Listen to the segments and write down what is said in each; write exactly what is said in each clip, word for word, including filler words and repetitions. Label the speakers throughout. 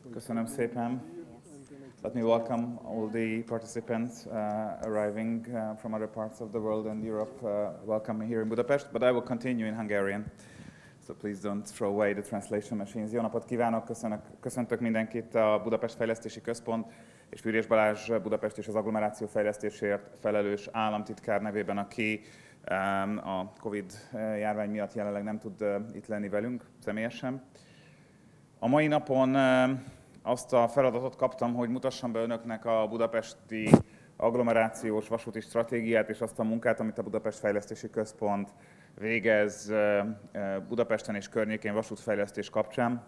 Speaker 1: Köszönöm szépen. Let me welcome all the participants uh, arriving uh, from other parts of the world and Europe. Uh, welcome here in Budapest, but I will continue in Hungarian. So please don't throw away the translation machines. Jó napot kívánok, köszönök, köszöntök mindenkit a Budapest Fejlesztési Központ és Fűrjes Balázs Budapest és az agglomeráció fejlesztésért felelős államtitkár nevében, aki um, a Covid járvány miatt jelenleg nem tud uh, itt lenni velünk személyesen. A mai napon uh, azt a feladatot kaptam, hogy mutassam be önöknek a budapesti agglomerációs vasúti stratégiát és azt a munkát, amit a Budapest Fejlesztési Központ végez Budapesten és környékén vasútfejlesztés kapcsán.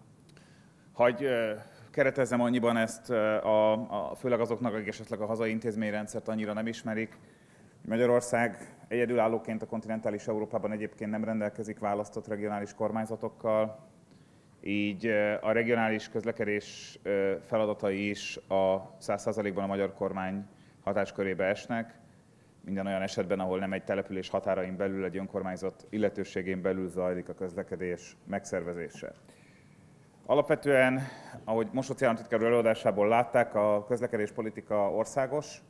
Speaker 1: Hagy keretezzem annyiban ezt, a, a, főleg azoknak, akik esetleg a hazai intézményrendszert annyira nem ismerik. Magyarország egyedülállóként a kontinentális Európában egyébként nem rendelkezik választott regionális kormányzatokkal, így a regionális közlekedés feladatai is a száz százalékban a magyar kormány hatáskörébe esnek. Minden olyan esetben, ahol nem egy település határain belül, egy önkormányzat illetőségén belül zajlik a közlekedés megszervezése. Alapvetően, ahogy Mosóczy államtitkár úr előadásából látták, a közlekedéspolitika országos,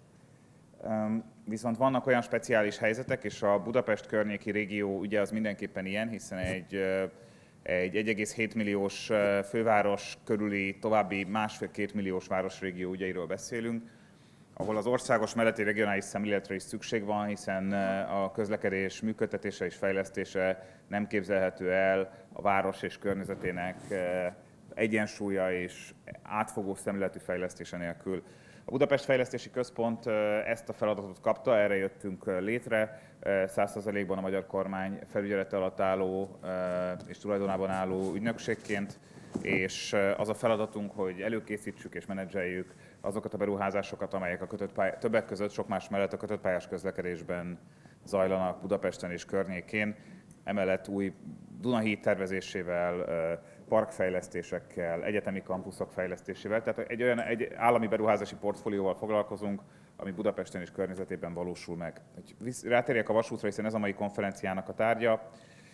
Speaker 1: viszont vannak olyan speciális helyzetek, és a Budapest környéki régió ugye az mindenképpen ilyen, hiszen egy egy egy egész hét milliós főváros körüli további másfél-két milliós városrégió ügyeiről beszélünk, ahol az országos melletti regionális szemléletre is szükség van, hiszen a közlekedés működtetése és fejlesztése nem képzelhető el a város és környezetének egyensúlya és átfogó szemléletű fejlesztése nélkül. A Budapest Fejlesztési Központ ezt a feladatot kapta, erre jöttünk létre, száz százalékban a magyar kormány felügyelete alatt álló és tulajdonában álló ügynökségként, és az a feladatunk, hogy előkészítsük és menedzseljük azokat a beruházásokat, amelyek a kötött pály- többek között sok más mellett a kötött pályás közlekedésben zajlanak Budapesten és környékén. Emellett új Dunahíd tervezésével, parkfejlesztésekkel, egyetemi kampuszok fejlesztésével, tehát egy olyan egy állami beruházási portfólióval foglalkozunk, ami Budapesten és környezetében valósul meg. Rátérjek a vasútra, hiszen ez a mai konferenciának a tárgya.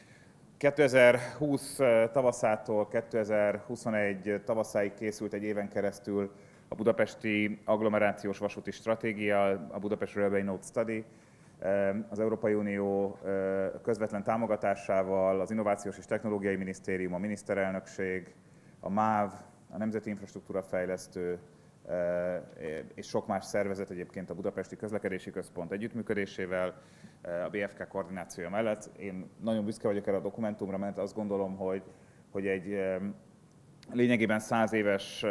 Speaker 1: kétezer-húsz tavaszától kétezer-huszonegy tavaszáig készült egy éven keresztül a budapesti agglomerációs vasúti stratégia, a Budapest Railway Node Study, az Európai Unió közvetlen támogatásával, az Innovációs és Technológiai Minisztérium, a Miniszterelnökség, a MÁV, a Nemzeti Infrastruktúra Fejlesztő és sok más szervezet, egyébként a Budapesti Közlekedési Központ együttműködésével, a bé ef ká koordinációja mellett. Én nagyon büszke vagyok erre a dokumentumra, mert azt gondolom, hogy, hogy egy lényegében száz éves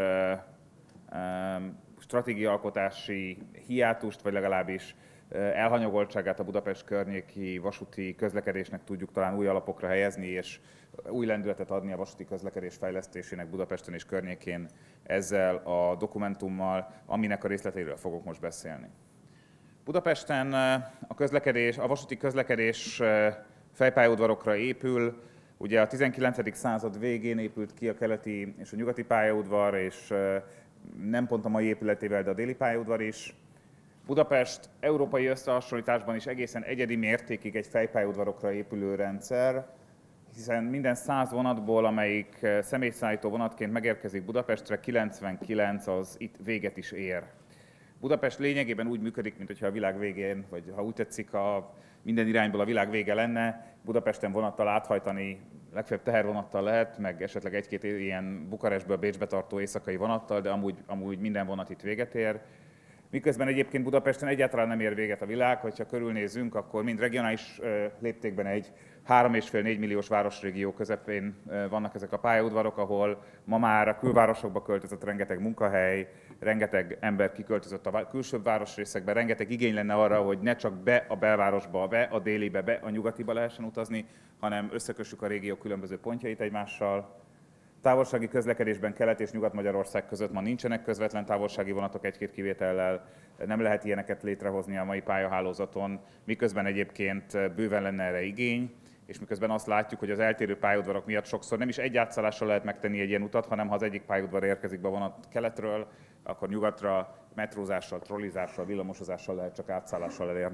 Speaker 1: stratégiaalkotási hiátust, vagy legalábbis elhanyagoltságát a Budapest környéki vasúti közlekedésnek tudjuk talán új alapokra helyezni, és új lendületet adni a vasúti közlekedés fejlesztésének Budapesten és környékén ezzel a dokumentummal, aminek a részleteiről fogok most beszélni. Budapesten a, közlekedés, a vasúti közlekedés fejpályaudvarokra épül. Ugye a tizenkilencedik század végén épült ki a keleti és a nyugati pályaudvar, és nem pont a mai épületével, de a déli pályaudvar is. Budapest európai összehasonlításban is egészen egyedi mértékig egy fejpályaudvarokra épülő rendszer, hiszen minden száz vonatból, amelyik személyszállító vonatként megérkezik Budapestre, kilencvenkilenc az itt véget is ér. Budapest lényegében úgy működik, mintha a világ végén, vagy ha úgy tetszik, a minden irányból a világ vége lenne. Budapesten vonattal áthajtani legfeljebb tehervonattal lehet, meg esetleg egy-két ilyen Bukarestből Bécsbe tartó éjszakai vonattal, de amúgy, amúgy minden vonat itt véget ér. Miközben egyébként Budapesten egyáltalán nem ér véget a világ, hogyha körülnézünk, akkor mind regionális léptékben egy három és fél négy milliós városrégió közepén vannak ezek a pályaudvarok, ahol ma már a külvárosokba költözött rengeteg munkahely, rengeteg ember kiköltözött a külsőbb városrészekbe, rengeteg igény lenne arra, hogy ne csak be a belvárosba, be a délibe, be a nyugatiba lehessen utazni, hanem összekössük a régió különböző pontjait egymással. Távolsági közlekedésben Kelet- és Nyugat-Magyarország között ma nincsenek közvetlen távolsági vonatok egy-két kivétellel, nem lehet ilyeneket létrehozni a mai pályahálózaton, miközben egyébként bőven lenne erre igény, és miközben azt látjuk, hogy az eltérő pályaudvarok miatt sokszor nem is egy átszállással lehet megtenni egy ilyen utat, hanem ha az egyik pályaudvar érkezik be a vonat keletről, akkor nyugatra metrózással, trollizással, villamosozással lehet csak átszállással elérni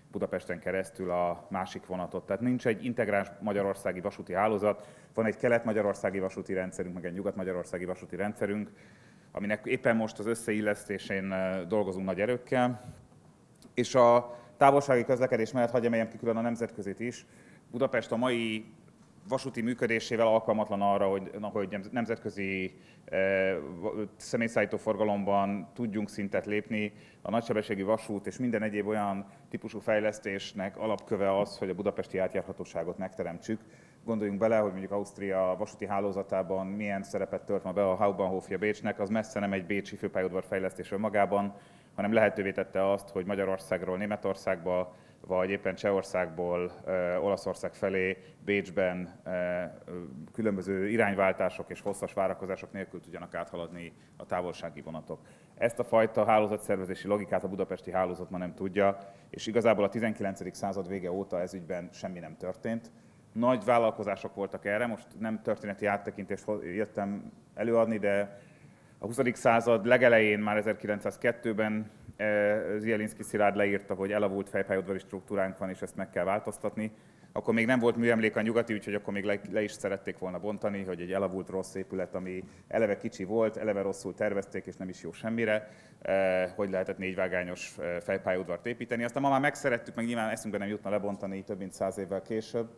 Speaker 1: Budapesten keresztül a másik vonatot. Tehát nincs egy integráns magyarországi vasúti hálózat, van egy kelet-magyarországi vasúti rendszerünk, meg egy nyugat-magyarországi vasúti rendszerünk, aminek éppen most az összeillesztésén dolgozunk nagy erőkkel. És a távolsági közlekedés mellett hagyj emeljem ki külön a nemzetközit is. Budapest a mai vasúti működésével alkalmatlan arra, hogy, hogy nemzetközi eh, személyszállító forgalomban tudjunk szintet lépni. A nagysebességű vasút és minden egyéb olyan típusú fejlesztésnek alapköve az, hogy a budapesti átjárhatóságot megteremtsük. Gondoljunk bele, hogy mondjuk Ausztria vasúti hálózatában milyen szerepet tölt ma be a Hauptbahnhofja Bécsnek, az messze nem egy bécsi főpályaudvar fejlesztésről magában, hanem lehetővé tette azt, hogy Magyarországról Németországba, vagy éppen Csehországból e, Olaszország felé Bécsben e, különböző irányváltások és hosszas várakozások nélkül tudjanak áthaladni a távolsági vonatok. Ezt a fajta hálózatszervezési logikát a budapesti hálózat ma nem tudja, és igazából a tizenkilencedik század vége óta ez ügyben semmi nem történt. Nagy vállalkozások voltak erre, most nem történeti áttekintést jöttem előadni, de a huszadik század legelején, már ezerkilencszázkettőben Zielinszky Szilárd leírta, hogy elavult fejpályaudvari struktúránk van, és ezt meg kell változtatni. Akkor még nem volt műemlék a nyugati, úgyhogy akkor még le, le is szerették volna bontani, hogy egy elavult rossz épület, ami eleve kicsi volt, eleve rosszul tervezték, és nem is jó semmire, hogy lehetett négyvágányos fejpályaudvart építeni. Aztán ma már megszerettük, meg nyilván eszünkbe nem jutna lebontani több mint száz évvel később.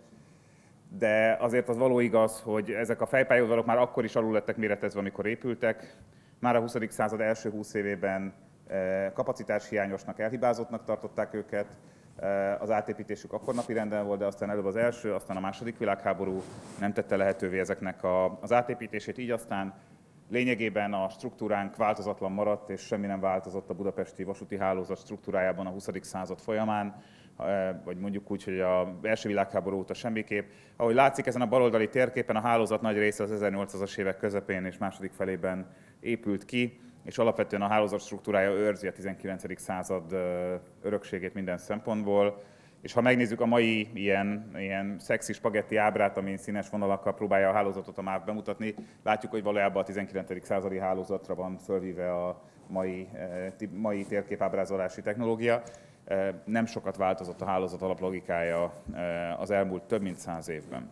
Speaker 1: De azért az való igaz, hogy ezek a fejpályaudvarok már akkor is alul lettek méretezve, amikor épültek. Már a huszadik század első húsz évében kapacitáshiányosnak, elhibázottnak tartották őket. Az átépítésük akkor napirenden volt, de aztán előbb az első, aztán a második világháború nem tette lehetővé ezeknek az átépítését, így aztán lényegében a struktúránk változatlan maradt, és semmi nem változott a budapesti vasúti hálózat struktúrájában a huszadik század folyamán, vagy mondjuk úgy, hogy az első világháború óta semmiképp. Ahogy látszik ezen a baloldali térképen, a hálózat nagy része az ezernyolcszázas évek közepén és második felében épült ki, és alapvetően a hálózat struktúrája őrzi a tizenkilencedik század örökségét minden szempontból. És ha megnézzük a mai ilyen, ilyen szexi spagetti ábrát, amin színes vonalakkal próbálja a hálózatot a MÁV bemutatni, látjuk, hogy valójában a tizenkilencedik századi hálózatra van fölvíve a mai, mai térképábrázolási technológia. Nem sokat változott a hálózat alaplogikája az elmúlt több mint száz évben.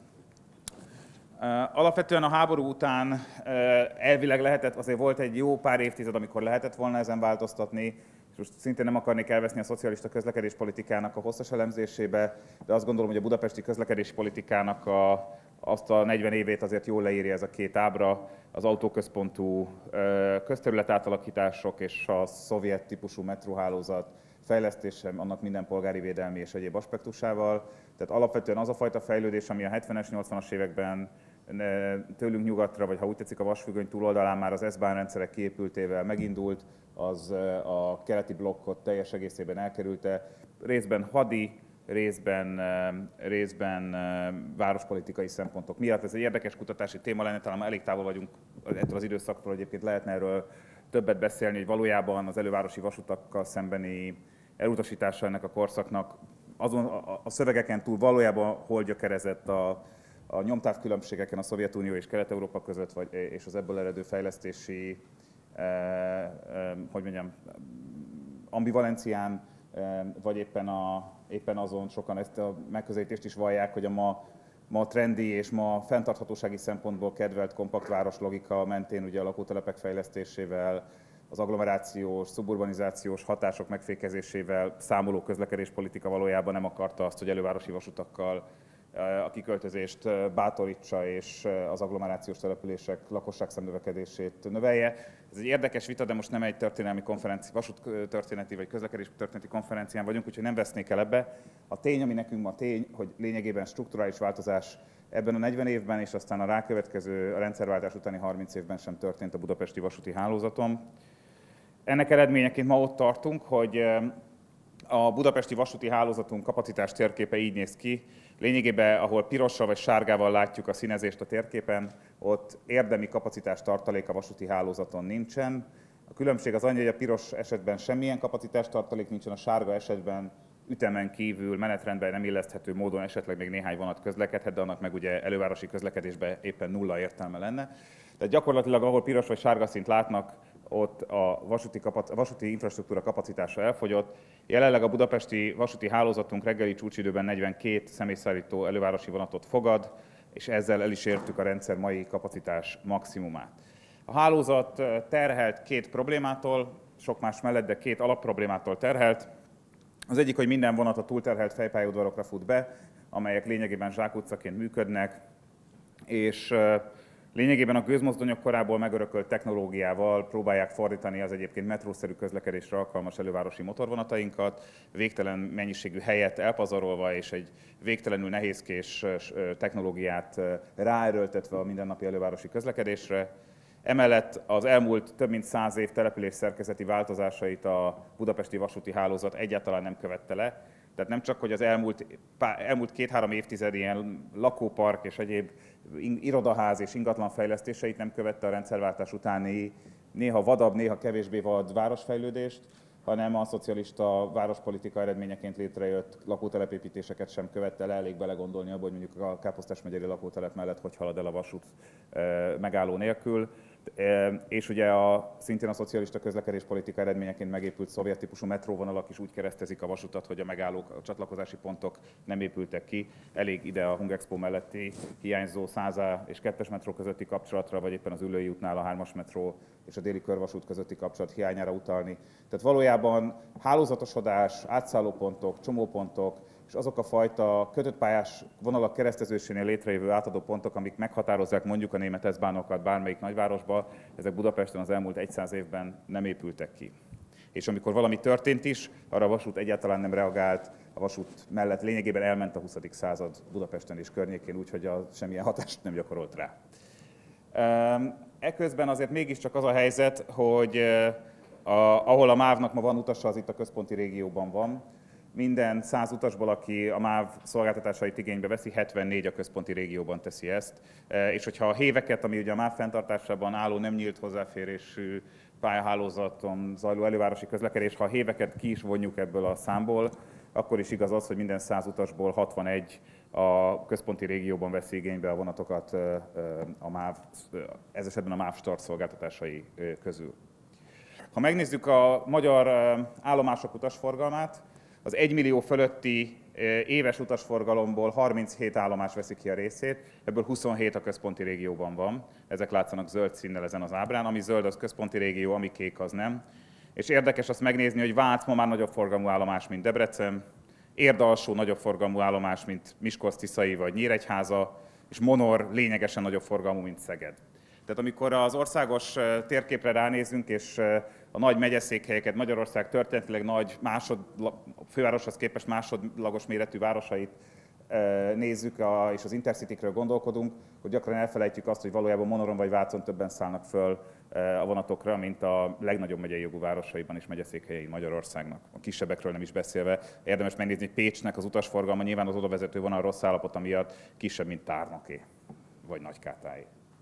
Speaker 1: Alapvetően a háború után elvileg lehetett, azért volt egy jó pár évtized, amikor lehetett volna ezen változtatni, és most szintén nem akarnék elveszni a szocialista közlekedéspolitikának a hosszas elemzésébe, de azt gondolom, hogy a budapesti közlekedéspolitikának a, azt a negyven évét azért jól leírja ez a két ábra, az autóközpontú közterület átalakítások és a szovjet típusú metróhálózat fejlesztése, annak minden polgári védelmi és egyéb aspektusával. Tehát alapvetően az a fajta fejlődés, ami a hetvenes, nyolcvanas években tőlünk nyugatra, vagy ha úgy tetszik a vasfüggöny túloldalán már az S-Bahn rendszerek kiépültével megindult, az a keleti blokkot teljes egészében elkerülte, részben hadi, részben, részben várospolitikai szempontok miatt. Ez egy érdekes kutatási téma lenne, talán elég távol vagyunk ettől az időszaktól, egyébként lehetne erről többet beszélni, hogy valójában az elővárosi vasutakkal szembeni elutasítása ennek a korszaknak azon a, a szövegeken túl valójában hol gyökerezett a, a nyomtávkülönbségeken a Szovjetunió és Kelet-Európa között, vagy, és az ebből eredő fejlesztési, eh, eh, hogy mondjam, ambivalencián, eh, vagy éppen, a, éppen azon sokan ezt a megközelítést is vallják, hogy a ma, ma trendi és ma fenntarthatósági szempontból kedvelt kompaktváros logika mentén ugye a lakótelepek fejlesztésével, az agglomerációs, szuburbanizációs hatások megfékezésével számoló közlekedéspolitika valójában nem akarta azt, hogy elővárosi vasutakkal a kiköltözést bátorítsa és az agglomerációs települések lakosság szemnövekedését növelje. Ez egy érdekes vita, de most nem egy történelmi konferencia, vasúttörténeti vagy közlekedés történeti konferencián vagyunk, úgyhogy nem vesznék el ebbe. A tény, ami nekünk ma tény, hogy lényegében strukturális változás ebben a negyven évben, és aztán a rákövetkező a rendszerváltás utáni harminc évben sem történt a budapesti vasúti hálózaton. Ennek eredményeként ma ott tartunk, hogy a budapesti vasúti hálózatunk kapacitás térképe így néz ki. Lényegében, ahol pirossal vagy sárgával látjuk a színezést a térképen, ott érdemi kapacitás tartalék a vasúti hálózaton nincsen. A különbség az annyi, hogy a piros esetben semmilyen kapacitás tartalék nincsen, a sárga esetben ütemen kívül, menetrendben nem illeszthető módon esetleg még néhány vonat közlekedhet, de annak meg ugye elővárosi közlekedésben éppen nulla értelme lenne. Tehát gyakorlatilag, ahol piros vagy sárga színt látnak, ott a vasúti, kapac, a vasúti infrastruktúra kapacitása elfogyott. Jelenleg a budapesti vasúti hálózatunk reggeli csúcsidőben negyvenkét személyszállító elővárosi vonatot fogad, és ezzel el is értük a rendszer mai kapacitás maximumát. A hálózat terhelt két problémától, sok más mellett, de két alapproblémától terhelt. Az egyik, hogy minden vonat a túlterhelt fejpályaudvarokra fut be, amelyek lényegében zsákutcaként működnek, és lényegében a gőzmozdonyok korából megörökölt technológiával próbálják fordítani az egyébként metrószerű közlekedésre alkalmas elővárosi motorvonatainkat, végtelen mennyiségű helyet elpazarolva és egy végtelenül nehézkés technológiát ráerőltetve a mindennapi elővárosi közlekedésre. Emellett az elmúlt több mint száz év település szerkezeti változásait a budapesti vasúti hálózat egyáltalán nem követte le. Tehát nem csak, hogy az elmúlt, elmúlt két-három évtized ilyen lakópark és egyéb irodaház és ingatlan fejlesztéseit nem követte a rendszerváltás utáni néha vadabb, néha kevésbé vad városfejlődést, hanem a szocialista várospolitika eredményeként létrejött lakótelepépítéseket sem követte le. Elég belegondolni abba, hogy mondjuk a Káposztás megyeri lakótelep mellett hogy halad el a vasút megálló nélkül. És ugye a, szintén a szocialista közlekedéspolitika eredményeként megépült szovjet típusú metróvonalak is úgy keresztezik a vasutat, hogy a megállók, a csatlakozási pontok nem épültek ki. Elég ide a Hungexpo melletti hiányzó százas és kettes metró közötti kapcsolatra, vagy éppen az Üllői útnál a hármas metró és a déli körvasút közötti kapcsolat hiányára utalni. Tehát valójában hálózatosodás, átszállópontok, csomópontok, és azok a fajta kötött pályás vonalak keresztezésénél létrejövő átadó pontok, amik meghatározzák mondjuk a német S-bánokat bármelyik nagyvárosba, ezek Budapesten az elmúlt száz évben nem épültek ki. És amikor valami történt is, arra a vasút egyáltalán nem reagált, a vasút mellett lényegében elment a huszadik század Budapesten és környékén, úgyhogy a, semmilyen hatást nem gyakorolt rá. Eközben azért mégiscsak az a helyzet, hogy a, ahol a MÁV-nak ma van utasa, az itt a központi régióban van. Minden száz utasból, aki a MÁV szolgáltatásait igénybe veszi, hetvennégy a központi régióban teszi ezt. És hogyha a héveket, ami ugye a MÁV fenntartásában álló nem nyílt hozzáférésű pályahálózaton zajló elővárosi közlekedés, ha a héveket ki is vonjuk ebből a számból, akkor is igaz az, hogy minden száz utasból hatvanegy a központi régióban veszi igénybe a vonatokat a MÁV, ez esetben a MÁV Start szolgáltatásai közül. Ha megnézzük a magyar állomások utasforgalmát, az egymillió fölötti éves utasforgalomból harminchét állomás veszi ki a részét, ebből huszonhét a központi régióban van. Ezek látszanak zöld színnel ezen az ábrán, ami zöld az központi régió, ami kék az nem. És érdekes azt megnézni, hogy Vác ma már nagyobb forgalmú állomás, mint Debrecen, Érd-alsó nagyobb forgalmú állomás, mint Miskolc-Tiszai vagy Nyíregyháza, és Monor lényegesen nagyobb forgalmú, mint Szeged. Tehát amikor az országos térképre ránézünk, és a nagy megyeszékhelyeket, Magyarország történetileg nagy másod, fővároshoz képest másodlagos méretű városait nézzük, és az Intercity-kről gondolkodunk, hogy gyakran elfelejtjük azt, hogy valójában Monoron vagy Vácon többen szállnak föl a vonatokra, mint a legnagyobb megyei jogú városaiban és megyeszékhelyei Magyarországnak. A kisebbekről nem is beszélve. Érdemes megnézni, hogy Pécsnek az utasforgalma nyilván az odavezető vonal rossz állapota miatt kisebb, mint Tárnoké vagy Nagykátáé.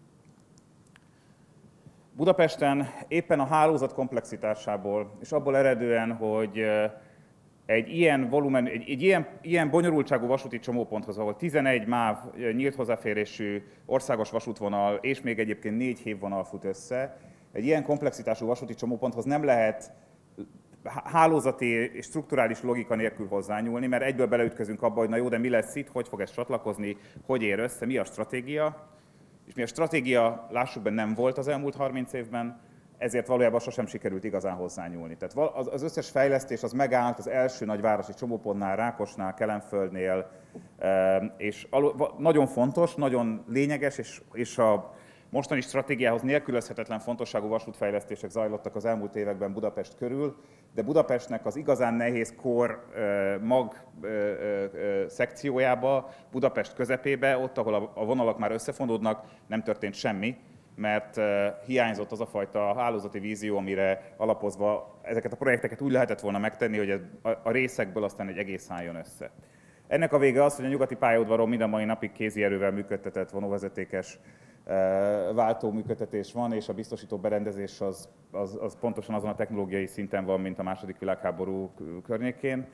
Speaker 1: Budapesten éppen a hálózat komplexitásából, és abból eredően, hogy egy ilyen volumen, egy, egy ilyen, ilyen bonyolultságú vasúti csomóponthoz, ahol tizenegy MÁV nyílt hozzáférésű országos vasútvonal, és még egyébként négy hévvonal fut össze, egy ilyen komplexitású vasúti csomóponthoz nem lehet hálózati és strukturális logika nélkül hozzányúlni, mert egyből beleütközünk abba, hogy na jó, de mi lesz itt, hogy fog ez csatlakozni, hogy ér össze, mi a stratégia. És mi a stratégia, lássuk be, nem volt az elmúlt harminc évben, ezért valójában sosem sikerült igazán hozzányúlni. Tehát az összes fejlesztés az megállt az első nagyvárosi csomópontnál, Rákosnál, Kelenföldnél, és nagyon fontos, nagyon lényeges, és, és a mostani stratégiához nélkülözhetetlen fontosságú vasútfejlesztések zajlottak az elmúlt években Budapest körül, de Budapestnek az igazán nehéz kor mag szekciójába, Budapest közepébe, ott, ahol a vonalak már összefonódnak, nem történt semmi, mert hiányzott az a fajta hálózati vízió, amire alapozva ezeket a projekteket úgy lehetett volna megtenni, hogy a részekből aztán egy egész álljon össze. Ennek a vége az, hogy a nyugati pályaudvaron mind a mai napig kézi erővel működtetett vonóvezetékes váltó működtetés van, és a biztosító berendezés az, az, az pontosan azon a technológiai szinten van, mint a második világháború környékén.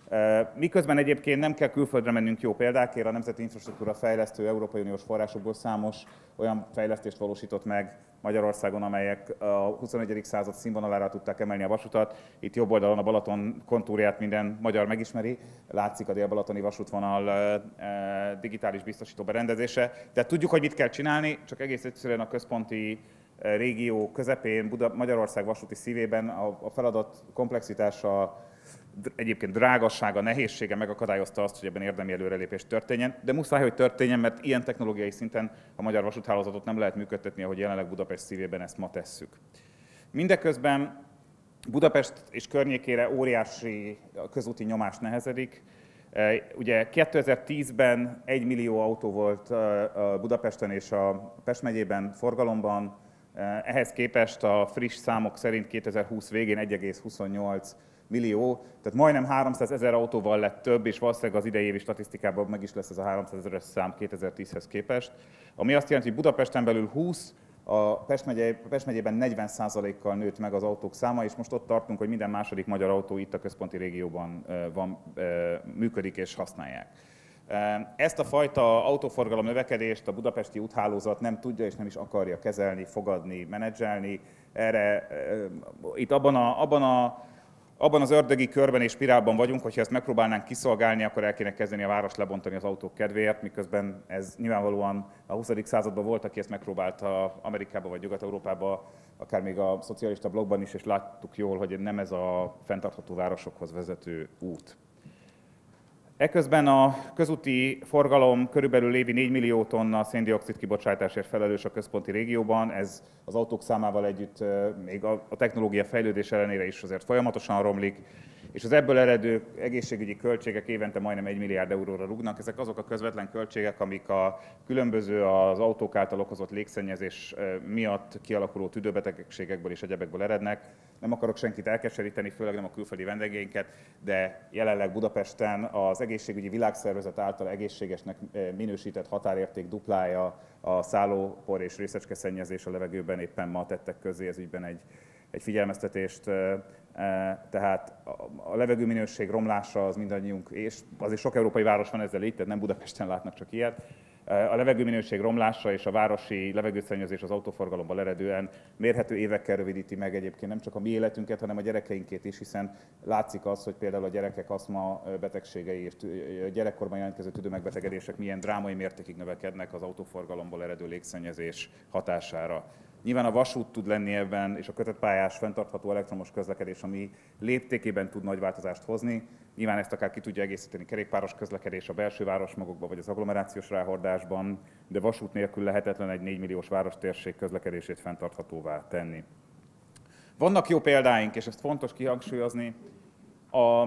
Speaker 1: Miközben egyébként nem kell külföldre mennünk jó példákért, a Nemzeti Infrastruktúra Fejlesztő Európai Uniós forrásokból számos olyan fejlesztést valósított meg Magyarországon, amelyek a huszonegyedik század színvonalára tudták emelni a vasutat. Itt jobb oldalon a Balaton kontúrját minden magyar megismeri, látszik a dél-balatoni vasútvonal digitális biztosító berendezése. Tehát tudjuk, hogy mit kell csinálni, csak egész egyszerűen a központi régió közepén, Buda, Magyarország vasúti szívében a, a feladat komplexitása, egyébként drágassága, nehézsége megakadályozta azt, hogy ebben érdemi előrelépés történjen, de muszáj, hogy történjen, mert ilyen technológiai szinten a magyar vasúthálózatot nem lehet működtetni, ahogy jelenleg Budapest szívében ezt ma tesszük. Mindeközben Budapest és környékére óriási közúti nyomás nehezedik. Ugye kétezer-tízben egy millió autó volt Budapesten és a Pest megyében forgalomban, ehhez képest a friss számok szerint kétezer-húsz végén egy egész huszonnyolc millió, tehát majdnem háromszázezer autóval lett több, és valószínűleg az idei évi statisztikában meg is lesz ez a háromszázezeres szám kétezer-tízhez képest. Ami azt jelenti, hogy Budapesten belül húsz, a Pest, megye, Pest megyében negyven százalékkal nőtt meg az autók száma, és most ott tartunk, hogy minden második magyar autó itt a központi régióban van, működik és használják. Ezt a fajta autóforgalom növekedést a budapesti úthálózat nem tudja és nem is akarja kezelni, fogadni, menedzselni. Erre, itt abban a, abban a Abban az ördögi körben és spirálban vagyunk, hogyha ezt megpróbálnánk kiszolgálni, akkor el kéne kezdeni a várost lebontani az autók kedvéért, miközben ez nyilvánvalóan a huszadik században volt, aki ezt megpróbálta Amerikába vagy Nyugat-Európába, akár még a szocialista blogban is, és láttuk jól, hogy nem ez a fenntartható városokhoz vezető út. Eközben a közúti forgalom körülbelül évi négy millió tonna szén-dioxid kibocsátásért felelős a központi régióban, ez az autók számával együtt még a technológia fejlődés ellenére is azért folyamatosan romlik, és az ebből eredő egészségügyi költségek évente majdnem egy milliárd euróra rúgnak. Ezek azok a közvetlen költségek, amik a különböző az autók által okozott légszennyezés miatt kialakuló tüdőbetegségekből és egyebekből erednek. Nem akarok senkit elkeseríteni, főleg nem a külföldi vendégeinket, de jelenleg Budapesten az egészségügyi világszervezet által egészségesnek minősített határérték duplája a szállópor és részecskeszennyezés a levegőben. Éppen ma tettek közé ez ügyben egy, egy figyelmeztetést. Tehát a levegőminőség romlása az mindannyiunk, és azért sok európai város van ezzel így, tehát nem Budapesten látnak csak ilyet. A levegőminőség romlása és a városi levegőszennyezés az autóforgalomból eredően mérhető évekkel rövidíti meg egyébként nem csak a mi életünket, hanem a gyerekeinkét is, hiszen látszik az, hogy például a gyerekek aszma betegségei és gyerekkorban jelentkező tüdőmegbetegedések milyen drámai mértékig növekednek az autóforgalomból eredő légszennyezés hatására. Nyilván a vasút tud lenni ebben, és a kötött pályás, fenntartható elektromos közlekedés, ami léptékében tud nagy változást hozni. Nyilván ezt akár ki tudja egészíteni kerékpáros közlekedés a belső városmagokban, vagy az agglomerációs ráhordásban, de vasút nélkül lehetetlen egy négy milliós várostérség közlekedését fenntarthatóvá tenni. Vannak jó példáink, és ezt fontos kihangsúlyozni. A,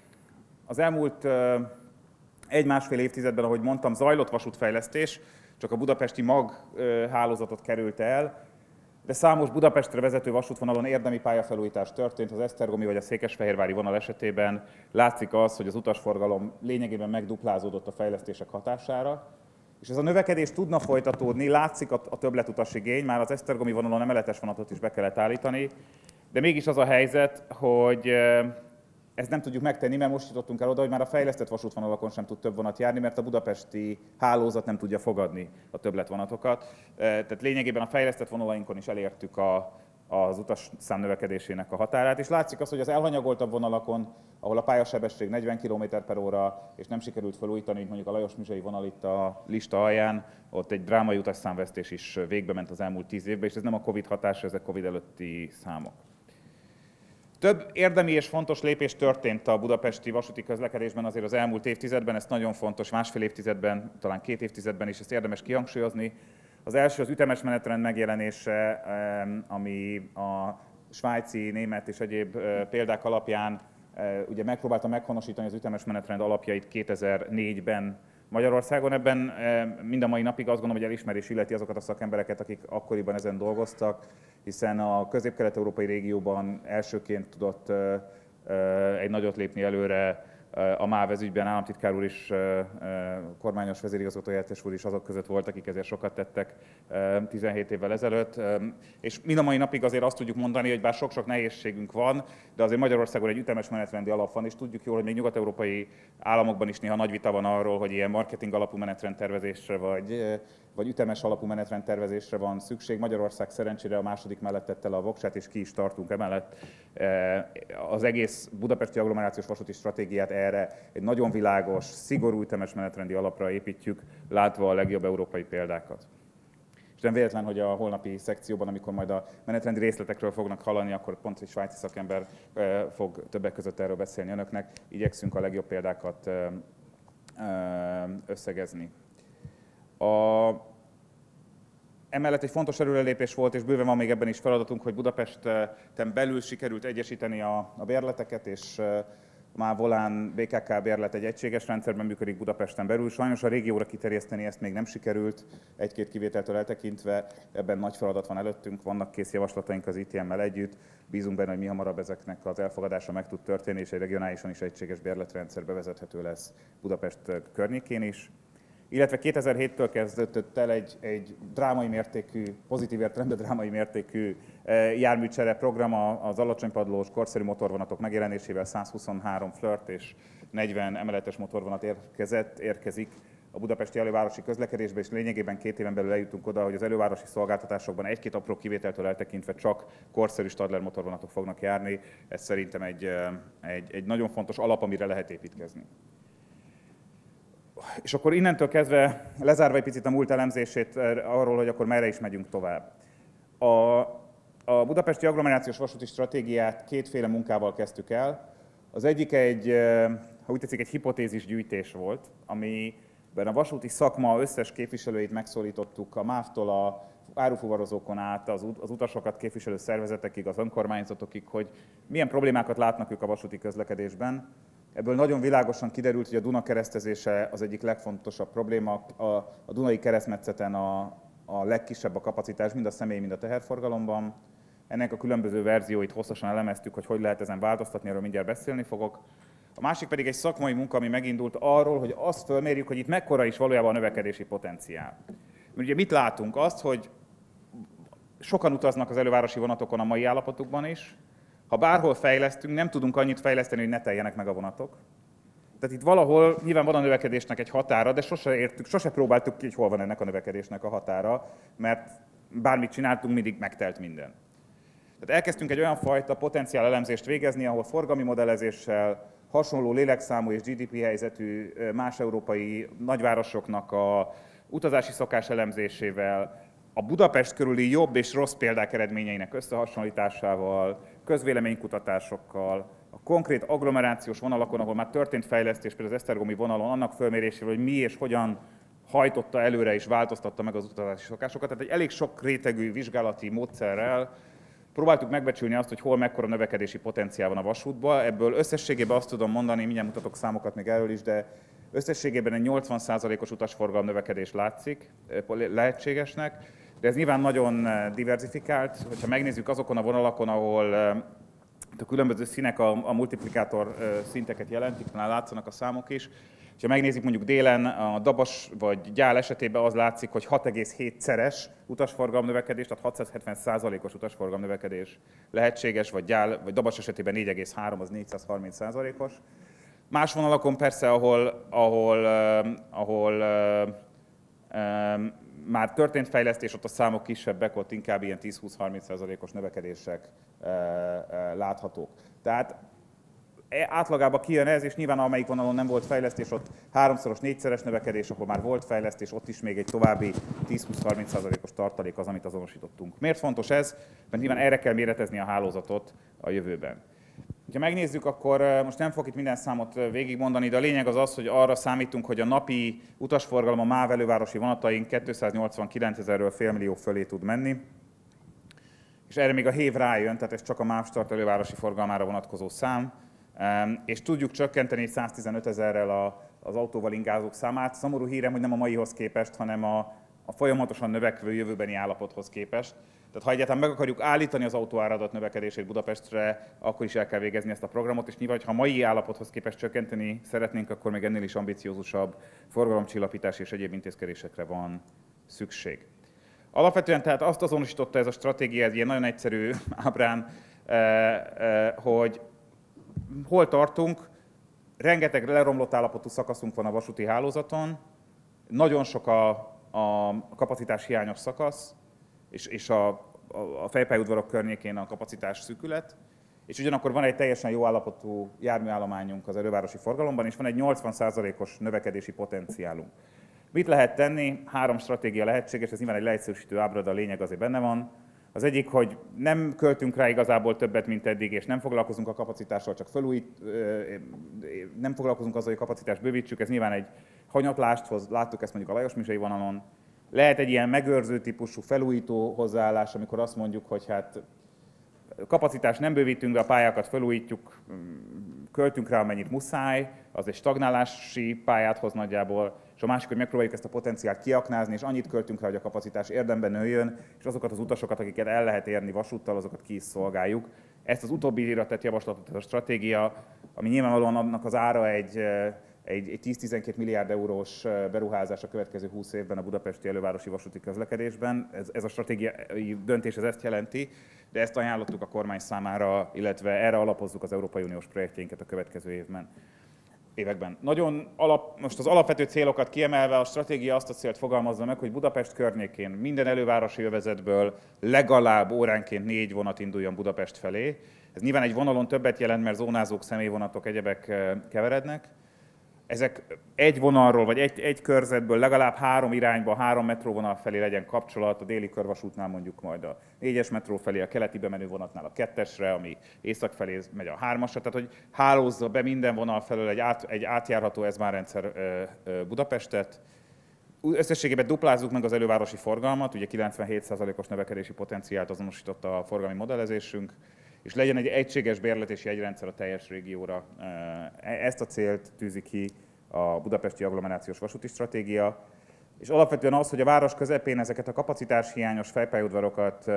Speaker 1: az elmúlt egy-másfél évtizedben, ahogy mondtam, zajlott vasútfejlesztés, csak a budapesti mag hálózatot került el, de számos Budapestre vezető vasútvonalon érdemi pályafelújítás történt, az esztergomi vagy a székesfehérvári vonal esetében látszik az, hogy az utasforgalom lényegében megduplázódott a fejlesztések hatására, és ez a növekedés tudna folytatódni, látszik a, a többletutas-igény, már az esztergomi vonalon emeletes vonatot is be kellett állítani, de mégis az a helyzet, hogy ezt nem tudjuk megtenni, mert most jutottunk el oda, hogy már a fejlesztett vasútvonalakon sem tud több vonat járni, mert a budapesti hálózat nem tudja fogadni a többletvonatokat. Tehát lényegében a fejlesztett vonalainkon is elértük a, az utasszám növekedésének a határát, és látszik az, hogy az elhanyagoltabb vonalakon, ahol a pályasebesség negyven kilométer per óra, és nem sikerült felújítani, mint mondjuk a Lajos-Mizsai vonal itt a lista alján, ott egy drámai utasszámvesztés is végbe ment az elmúlt tíz évben, és ez nem a Covid hatása, ezek Covid előtti számok. Több érdemi és fontos lépés történt a budapesti vasúti közlekedésben azért az elmúlt évtizedben, ez nagyon fontos, másfél évtizedben, talán két évtizedben is, ezt érdemes kihangsúlyozni. Az első az ütemes menetrend megjelenése, ami a svájci, német és egyéb példák alapján ugye megpróbálta meghonosítani az ütemes menetrend alapjait kétezer-négyben Magyarországon. Ebben mind a mai napig azt gondolom, hogy elismerés illeti azokat a szakembereket, akik akkoriban ezen dolgoztak, hiszen a közép-kelet-európai régióban elsőként tudott egy nagyot lépni előre A MÁV ez ügyben államtitkár úr is, kormányos vezérigazgató helyettes úr is azok között volt, akik ezért sokat tettek tizenhét évvel ezelőtt. És mind a mai napig azért azt tudjuk mondani, hogy bár sok-sok nehézségünk van, de azért Magyarországon egy ütemes menetrendi alap van, és tudjuk jól, hogy még nyugat-európai államokban is néha nagy vita van arról, hogy ilyen marketing alapú menetrendtervezésre vagy, vagy ütemes alapú menetrendtervezésre van szükség. Magyarország szerencsére a második mellett tette le a voksát, és ki is tartunk emellett. Az egész budapesti agglomerációs vasúti stratégiát erre egy nagyon világos, szigorú ütemes menetrendi alapra építjük, látva a legjobb európai példákat. És nem véletlen, hogy a holnapi szekcióban, amikor majd a menetrendi részletekről fognak hallani, akkor pont egy svájci szakember fog többek között erről beszélni önöknek. Igyekszünk a legjobb példákat összegezni. A Emellett egy fontos előrelépés volt, és bőven van még ebben is feladatunk, hogy Budapesten belül sikerült egyesíteni a, a bérleteket, és már Volán bé ká ká bérlet egy egységes rendszerben működik Budapesten belül. Sajnos a régióra kiterjeszteni ezt még nem sikerült, egy-két kivételtől eltekintve, ebben nagy feladat van előttünk, vannak kész javaslataink az i té em-mel együtt, bízunk benne, hogy mi hamarabb ezeknek az elfogadása meg tud történni, és egy regionálisan is egységes bérletrendszer bevezethető lesz Budapest környékén is. Illetve kétezer-héttől kezdődött el egy, egy drámai mértékű, pozitív értelemben drámai mértékű járműcsere program az alacsonypadlós korszerű motorvonatok megjelenésével. százhuszonhárom Flirt és negyven emeletes motorvonat érkezett, érkezik a budapesti elővárosi közlekedésbe, és lényegében két éven belül eljutunk oda, hogy az elővárosi szolgáltatásokban egy-két apró kivételtől eltekintve csak korszerű Stadler motorvonatok fognak járni. Ez szerintem egy, egy, egy nagyon fontos alap, amire lehet építkezni. És akkor innentől kezdve, lezárva egy picit a múlt elemzését arról, hogy akkor merre is megyünk tovább. A, a budapesti agglomerációs vasúti stratégiát kétféle munkával kezdtük el. Az egyik egy, ha úgy tetszik, egy hipotézis gyűjtés volt, amiben a vasúti szakma összes képviselőit megszólítottuk, a MÁV-tól a árufuvarozókon át, az, az utasokat képviselő szervezetekig, az önkormányzatokig, hogy milyen problémákat látnak ők a vasúti közlekedésben. Ebből nagyon világosan kiderült, hogy a Duna keresztezése az egyik legfontosabb probléma. A, a Dunai keresztmetszeten a, a legkisebb a kapacitás, mind a személy, mind a teherforgalomban. Ennek a különböző verzióit hosszasan elemeztük, hogy hogy lehet ezen változtatni, erről mindjárt beszélni fogok. A másik pedig egy szakmai munka, ami megindult arról, hogy azt fölmérjük, hogy itt mekkora is valójában a növekedési potenciál. Mert ugye mit látunk? Azt, hogy sokan utaznak az elővárosi vonatokon a mai állapotukban is. Ha bárhol fejlesztünk, nem tudunk annyit fejleszteni, hogy ne teljenek meg a vonatok. Tehát itt valahol nyilván van a növekedésnek egy határa, de sose értük, sose próbáltuk ki, hogy hol van ennek a növekedésnek a határa, mert bármit csináltunk, mindig megtelt minden. Tehát elkezdtünk egy olyan fajta potenciál elemzést végezni, ahol forgalmi modellezéssel, hasonló lélekszámú és gé dé pé helyzetű más európai nagyvárosoknak a utazási szokás elemzésével, a Budapest körüli jobb és rossz példák eredményeinek összehasonlításával, közvéleménykutatásokkal, a konkrét agglomerációs vonalakon, ahol már történt fejlesztés, például az esztergomi vonalon, annak fölmérésével, hogy mi és hogyan hajtotta előre és változtatta meg az utazási szokásokat. Tehát egy elég sok rétegű vizsgálati módszerrel próbáltuk megbecsülni azt, hogy hol mekkora növekedési potenciál van a vasútban. Ebből összességében azt tudom mondani, mindjárt mutatok számokat még erről is, de összességében egy nyolcvan százalékos utasforgalom növekedés látszik lehetségesnek. De ez nyilván nagyon diversifikált, hogyha megnézzük azokon a vonalakon, ahol a különböző színek a, a multiplikátor szinteket jelentik, talán látszanak a számok is. Ha megnézzük mondjuk délen, a Dabas vagy Gyál esetében az látszik, hogy hat egész hét-szeres utasforgalom növekedés, tehát hatszázhetven százalékos utasforgalom növekedés lehetséges, vagy Gyál, vagy Dabas esetében négy egész három, az négyszázharminc százalékos. Más vonalakon persze, ahol, ahol, ahol, ahol már történt fejlesztés, ott a számok kisebbek, ott inkább ilyen tíz-húsz-harminc százalékos növekedések e, e, láthatók. Tehát átlagában kijön ez, és nyilván amelyik vonalon nem volt fejlesztés, ott háromszoros, négyszeres növekedés, ahol már volt fejlesztés, ott is még egy további tíz-húsz-harminc százalékos tartalék az, amit azonosítottunk. Miért fontos ez? Mert nyilván erre kell méretezni a hálózatot a jövőben. Ha megnézzük, akkor most nem fogok itt minden számot végigmondani, de a lényeg az az, hogy arra számítunk, hogy a napi utasforgalom a MÁV elővárosi vonataink kétszáznyolcvankilencezerről félmillió fölé tud menni. És erre még a hév rájön, tehát ez csak a MÁV Start elővárosi forgalmára vonatkozó szám. És tudjuk csökkenteni száztizenöt ezerrel az autóval ingázók számát. Szomorú hírem, hogy nem a maihoz képest, hanem a a folyamatosan növekvő jövőbeni állapothoz képest. Tehát ha egyáltalán meg akarjuk állítani az autóáradat növekedését Budapestre, akkor is el kell végezni ezt a programot, és nyilván, ha a mai állapothoz képest csökkenteni szeretnénk, akkor még ennél is ambiciózusabb forgalomcsillapítás és egyéb intézkedésekre van szükség. Alapvetően tehát azt azonosította ez a stratégia, ez ilyen nagyon egyszerű ábrán, hogy hol tartunk, rengeteg leromlott állapotú szakaszunk van a vasúti hálózaton, nagyon sok a, a kapacitás hiányos szakasz, és, és a, a fejpályaudvarok környékén a kapacitás szűkület, és ugyanakkor van egy teljesen jó állapotú járműállományunk az elővárosi forgalomban, és van egy nyolcvan százalékos növekedési potenciálunk. Mit lehet tenni? Három stratégia lehetséges, ez nyilván egy leegyszerűsítő ábra, de a lényeg azért benne van. Az egyik, hogy nem költünk rá igazából többet, mint eddig, és nem foglalkozunk a kapacitással, csak felújít, nem foglalkozunk azzal, hogy a kapacitást bővítsük, ez nyilván egy hanyatlást hoz, láttuk ezt mondjuk a Lajos-Misei vonalon. Lehet egy ilyen megőrző típusú felújító hozzáállás, amikor azt mondjuk, hogy hát kapacitást nem bővítünk, de a pályákat felújítjuk, költünk rá, amennyit muszáj, az egy stagnálási pályát hoz nagyjából, és a másik, hogy megpróbáljuk ezt a potenciált kiaknázni, és annyit költünk rá, hogy a kapacitás érdemben nőjön, és azokat az utasokat, akiket el lehet érni vasúttal, azokat ki is szolgáljuk. Ezt az utóbbira tett javaslatot, ez a stratégia, ami nyilvánvalóan annak az ára egy, egy, egy tíz-tizenkét milliárd eurós beruházás a következő húsz évben a budapesti elővárosi vasúti közlekedésben. Ez, ez a stratégiai döntés ez ezt jelenti, de ezt ajánlottuk a kormány számára, illetve erre alapozzuk az Európai Uniós projektjeinket a következő évben. években. Nagyon alap, most az alapvető célokat kiemelve a stratégia azt a célt fogalmazza meg, hogy Budapest környékén minden elővárosi övezetből legalább óránként négy vonat induljon Budapest felé. Ez nyilván egy vonalon többet jelent, mert zónázók, személyvonatok, egyebek keverednek. Ezek egy vonalról, vagy egy, egy körzetből legalább három irányba, három metróvonal felé legyen kapcsolat, a déli körvasútnál mondjuk majd a négyes metró felé, a keleti bemenő vonatnál a kettesre, ami észak felé megy a hármasra, tehát hogy hálózza be minden vonal felől egy, át, egy átjárható ezmárrendszer Budapestet. Összességében duplázzuk meg az elővárosi forgalmat, ugye kilencvenhét százalékos növekedési potenciált azonosította a forgalmi modellezésünk, és legyen egy egységes bérlet és jegyrendszer a teljes régióra. Ezt a célt tűzi ki a budapesti agglomerációs vasúti stratégia, és alapvetően az, hogy a város közepén ezeket a kapacitáshiányos fejpályaudvarokat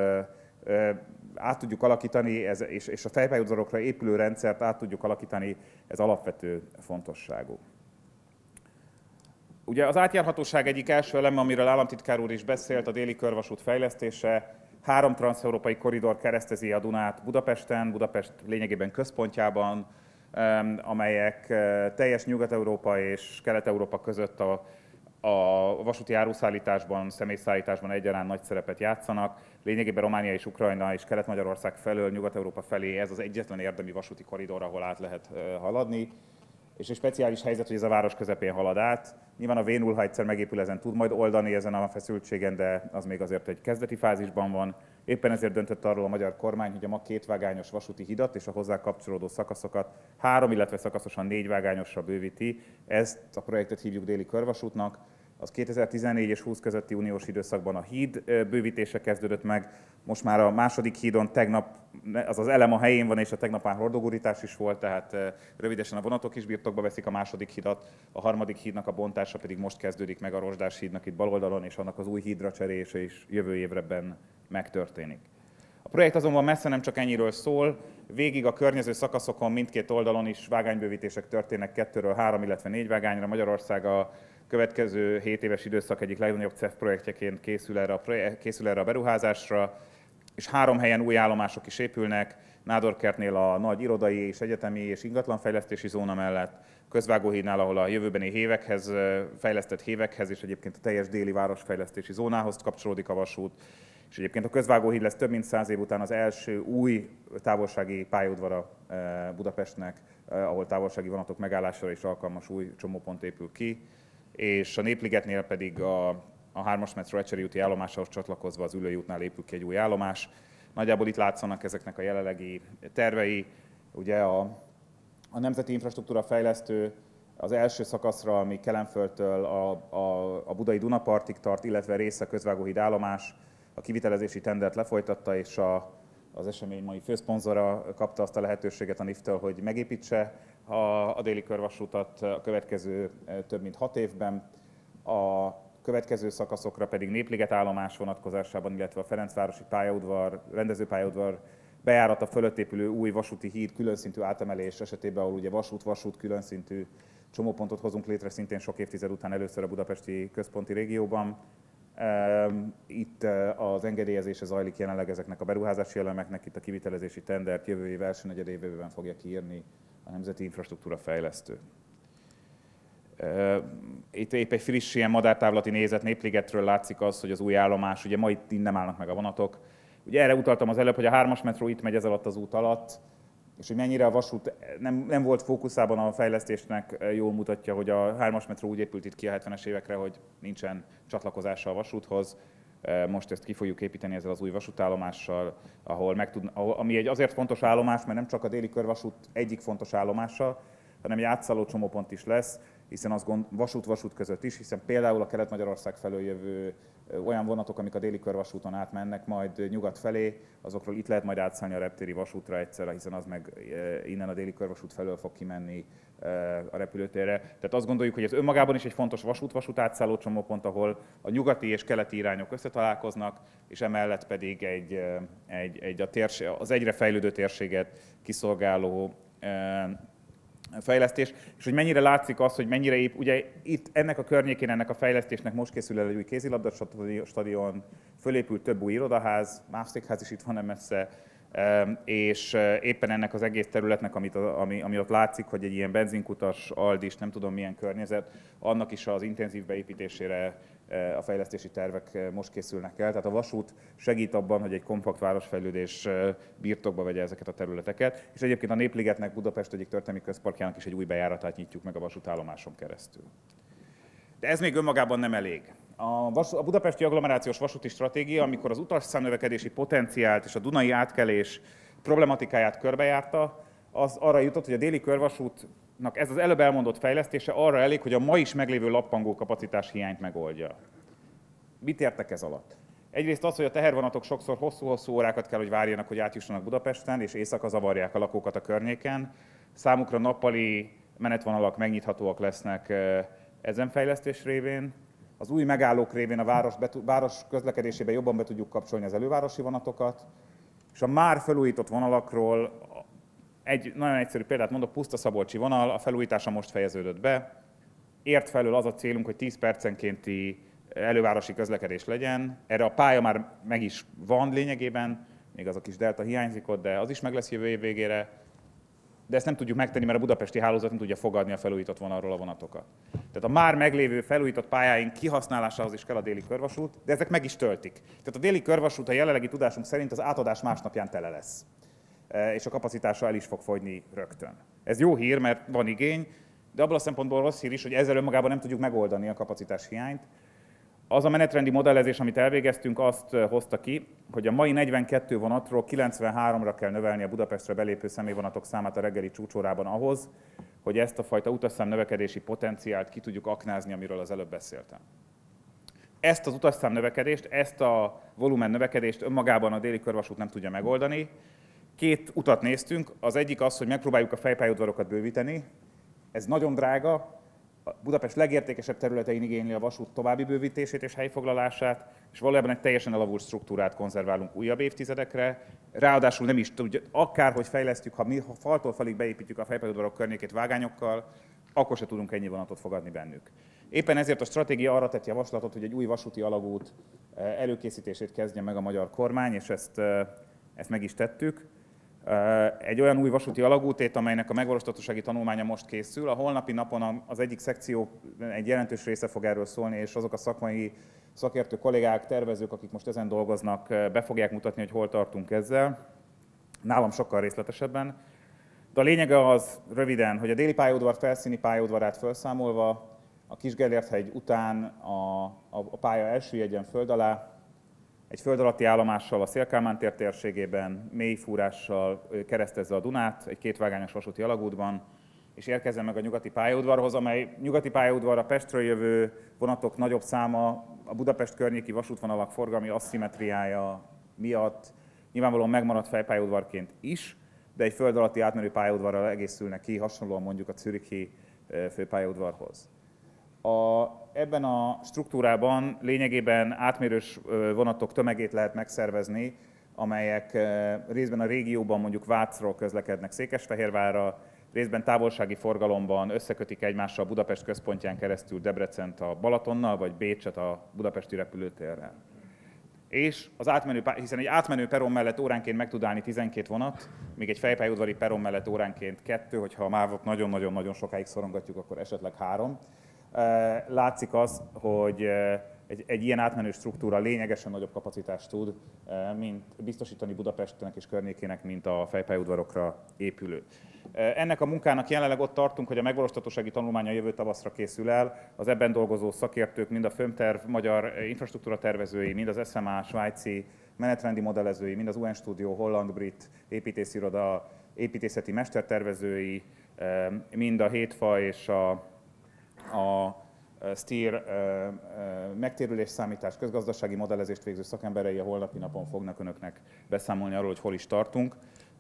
Speaker 1: át tudjuk alakítani, ez, és, és a fejpályaudvarokra épülő rendszert át tudjuk alakítani, ez alapvető fontosságú. Ugye az átjárhatóság egyik első eleme, amiről államtitkár úr is beszélt, a déli körvasút fejlesztése. Három transzeurópai korridor keresztezi a Dunát Budapesten, Budapest lényegében központjában, amelyek teljes Nyugat-Európa és Kelet-Európa között a, a vasúti áruszállításban, személyszállításban egyaránt nagy szerepet játszanak. Lényegében Románia és Ukrajna és Kelet-Magyarország felől, Nyugat-Európa felé ez az egyetlen érdemi vasúti korridor, ahol át lehet haladni. És egy speciális helyzet, hogy ez a város közepén halad át. Nyilván a vé nulla, ha egyszer megépül, ezen tud majd oldani ezen a feszültségen, de az még azért egy kezdeti fázisban van. Éppen ezért döntött arról a magyar kormány, hogy a ma kétvágányos vasúti hidat és a hozzá kapcsolódó szakaszokat három, illetve szakaszosan négyvágányosra bővíti. Ezt a projektet hívjuk déli körvasútnak. Az kétezer-tizennégy és húsz közötti uniós időszakban a híd bővítése kezdődött meg. Most már a második hídon tegnap, az az elem a helyén van, és a tegnap már hordógurítás is volt, tehát rövidesen a vonatok is birtokba veszik a második hidat, a harmadik hídnak a bontása pedig most kezdődik meg a Rozsdás hídnak itt bal oldalon, és annak az új hídra cserélése is jövő évben megtörténik. A projekt azonban messze nem csak ennyiről szól, végig a környező szakaszokon mindkét oldalon is vágánybővítések történnek kettőről három, illetve négy vágányra. Magyarország a következő hét éves időszak egyik legnagyobb cé e ef projektjeként készül erre, a projekt, készül erre a beruházásra, és három helyen új állomások is épülnek, Nádorkertnél a nagy irodai és egyetemi és ingatlanfejlesztési zóna mellett, Közvágóhídnál, ahol a jövőbeni hévekhez, fejlesztett hévekhez és egyébként a teljes déli városfejlesztési zónához kapcsolódik a vasút, és egyébként a Közvágóhíd lesz több mint száz év után az első új távolsági pályaudvara Budapestnek, ahol távolsági vonatok megállására is alkalmas új csomópont épül ki, és a Népligetnél pedig a, a hármas metró Ecseri úti állomásához csatlakozva az Üllői útnál épül ki egy új állomás. Nagyjából itt látszanak ezeknek a jelenlegi tervei. Ugye a, a Nemzeti Infrastruktúra Fejlesztő az első szakaszra, ami Kelenföldtől a, a, a budai Dunapartig tart, illetve része Közvágóhíd állomás, a kivitelezési tendert lefolytatta, és a, az esemény mai főszponzora kapta azt a lehetőséget a en i ef-től, hogy megépítse a, a déli körvasútat a következő több mint hat évben. A következő szakaszokra pedig Népliget állomás vonatkozásában, illetve a Ferencvárosi pályaudvar, rendezőpályaudvar bejárata fölött épülő új vasúti híd különszintű átemelés esetében, ahol ugye vasút-vasút különszintű csomópontot hozunk létre szintén sok évtized után először a budapesti központi régióban. Itt az engedélyezése zajlik jelenleg ezeknek a beruházási elemeknek, itt a kivitelezési tendert jövő év első negyedévében fogja kiírni a Nemzeti Infrastruktúra Fejlesztő. Itt épp egy friss ilyen madártávlati nézet Népligetről látszik az, hogy az új állomás, ugye ma itt nem állnak meg a vonatok. Ugye erre utaltam az előbb, hogy a hármas metró itt megy ez alatt az út alatt, és hogy mennyire a vasút nem, nem volt fókuszában a fejlesztésnek, jól mutatja, hogy a hármas metró úgy épült itt ki a hetvenes évekre, hogy nincsen csatlakozása a vasúthoz. Most ezt ki fogjuk építeni ezzel az új vasútállomással, ahol meg tud, ami egy azért fontos állomás, mert nem csak a déli körvasút egyik fontos állomása, hanem egy átszálló csomópont is lesz, hiszen az vasút-vasút között is, hiszen például a Kelet-Magyarország felől jövő olyan vonatok, amik a déli körvasúton átmennek majd nyugat felé, azokról itt lehet majd átszállni a reptéri vasútra egyszerre, hiszen az meg innen a déli körvasút felől fog kimenni a repülőtérre. Tehát azt gondoljuk, hogy ez önmagában is egy fontos vasút-vasút átszálló csomópont, ahol a nyugati és keleti irányok összetalálkoznak, és emellett pedig egy, egy, egy a térség, az egyre fejlődő térséget kiszolgáló fejlesztés, és hogy mennyire látszik az, hogy mennyire épp, ugye itt ennek a környékén, ennek a fejlesztésnek most készül el egy új kézilabdastadion, fölépült több új irodaház, mávszékház is itt van nem messze, és éppen ennek az egész területnek, amit, ami, ami ott látszik, hogy egy ilyen benzinkutas, aldis, nem tudom milyen környezet, annak is az intenzív beépítésére a fejlesztési tervek most készülnek el. Tehát a vasút segít abban, hogy egy kompakt városfejlődés birtokba vegye ezeket a területeket, és egyébként a Népligetnek, Budapest egyik történelmi közparkjának is egy új bejáratát nyitjuk meg a vasútállomáson keresztül. De ez még önmagában nem elég. A, vas, a budapesti agglomerációs vasúti stratégia, amikor az utasszámnövekedési potenciált és a Dunai átkelés problematikáját körbejárta, az arra jutott, hogy a déli körvasútnak ez az előbb elmondott fejlesztése arra elég, hogy a ma is meglévő lappangó kapacitás hiányt megoldja. Mit értek ez alatt? Egyrészt az, hogy a tehervonatok sokszor hosszú-hosszú órákat kell, hogy várjanak, hogy átjussanak Budapesten, és éjszaka zavarják a lakókat a környéken. Számukra nappali menetvonalak megnyithatóak lesznek ezen fejlesztés révén. Az új megállók révén a város, város közlekedésében jobban be tudjuk kapcsolni az elővárosi vonatokat, és a már felújított vonalakról egy nagyon egyszerű példát mondok, Puszta-Szabolcsi vonal, a felújítása most fejeződött be. Ért felől az a célunk, hogy tíz percenkénti elővárosi közlekedés legyen. Erre a pálya már meg is van lényegében, még az a kis delta hiányzik ott, de az is meg lesz jövő év végére. De ezt nem tudjuk megtenni, mert a budapesti hálózat nem tudja fogadni a felújított vonalról a vonatokat. Tehát a már meglévő felújított pályáink kihasználásához is kell a déli körvasút, de ezek meg is töltik. Tehát a déli körvasút a jelenlegi tudásunk szerint az átadás másnapján tele lesz, és a kapacitása el is fog fogyni rögtön. Ez jó hír, mert van igény, de abból a szempontból rossz hír is, hogy ezzel önmagában nem tudjuk megoldani a kapacitás hiányt. Az a menetrendi modellezés, amit elvégeztünk, azt hozta ki, hogy a mai negyvenkettő vonatról kilencvenháromra kell növelni a Budapestre belépő személyvonatok számát a reggeli csúcsórában ahhoz, hogy ezt a fajta utasszám növekedési potenciált ki tudjuk aknázni, amiről az előbb beszéltem. Ezt az utasszám növekedést, ezt a volumen növekedést önmagában a déli körvasút nem tudja megoldani. Két utat néztünk, az egyik az, hogy megpróbáljuk a fejpályaudvarokat bővíteni. Ez nagyon drága, a Budapest legértékesebb területein igényli a vasút további bővítését és helyfoglalását, és valójában egy teljesen elavult struktúrát konzerválunk újabb évtizedekre. Ráadásul nem is tudja, akárhogy fejlesztjük, ha mi ha faltól falig beépítjük a fejpályaudvarok környékét vágányokkal, akkor se tudunk ennyi vonatot fogadni bennük. Éppen ezért a stratégia arra tett javaslatot, hogy egy új vasúti alagút előkészítését kezdje meg a magyar kormány, és ezt, ezt meg is tettük. Egy olyan új vasúti alagútét, amelynek a megvalósíthatósági tanulmánya most készül. A holnapi napon az egyik szekció egy jelentős része fog erről szólni, és azok a szakmai szakértő kollégák, tervezők, akik most ezen dolgoznak, be fogják mutatni, hogy hol tartunk ezzel. Nálam sokkal részletesebben. De a lényege az röviden, hogy a déli pályaudvar felszíni pályaudvarát felszámolva, a Kisgellérthegy után a, a, a pálya első jegyen föld alá, egy föld alatti állomással a Széll-Kálmán tér térségében, mély fúrással keresztezze a Dunát, egy kétvágányos vasúti alagútban, és érkezzen meg a nyugati pályaudvarhoz, amely nyugati pályaudvar a Pestről jövő vonatok nagyobb száma, a Budapest környéki vasútvonalak forgalmi asszimetriája miatt nyilvánvalóan megmaradt fejpályaudvarként is, de egy föld alatti átmenő pályaudvarral egészülnek ki, hasonlóan mondjuk a zürichi főpályaudvarhoz. A, ebben a struktúrában lényegében átmérős vonatok tömegét lehet megszervezni, amelyek részben a régióban, mondjuk Vácról közlekednek Székesfehérvárra, részben távolsági forgalomban összekötik egymással Budapest központján keresztül Debrecent a Balatonnal, vagy Bécset a budapesti repülőtérrel. És az átmenő, hiszen egy átmenő peron mellett óránként meg tud állni tizenkét vonat, míg egy fejpályaudvari peron mellett óránként kettő, hogyha a mávot nagyon-nagyon-nagyon sokáig szorongatjuk, akkor esetleg három. Látszik az, hogy egy, egy ilyen átmenő struktúra lényegesen nagyobb kapacitást tud mint biztosítani Budapestnek és környékének, mint a fejpályaudvarokra épülő. Ennek a munkának jelenleg ott tartunk, hogy a megvalósíthatósági tanulmánya jövő tavaszra készül el. Az ebben dolgozó szakértők, mind a Fömterv magyar infrastruktúra tervezői, mind az es em á svájci menetrendi modellezői, mind az u en Studio holland-brit építésziroda építészeti mestertervezői, mind a Hétfa és a, a STEER megtérülés számítás közgazdasági modellezést végző szakemberei a holnapi napon fognak önöknek beszámolni arról, hogy hol is tartunk.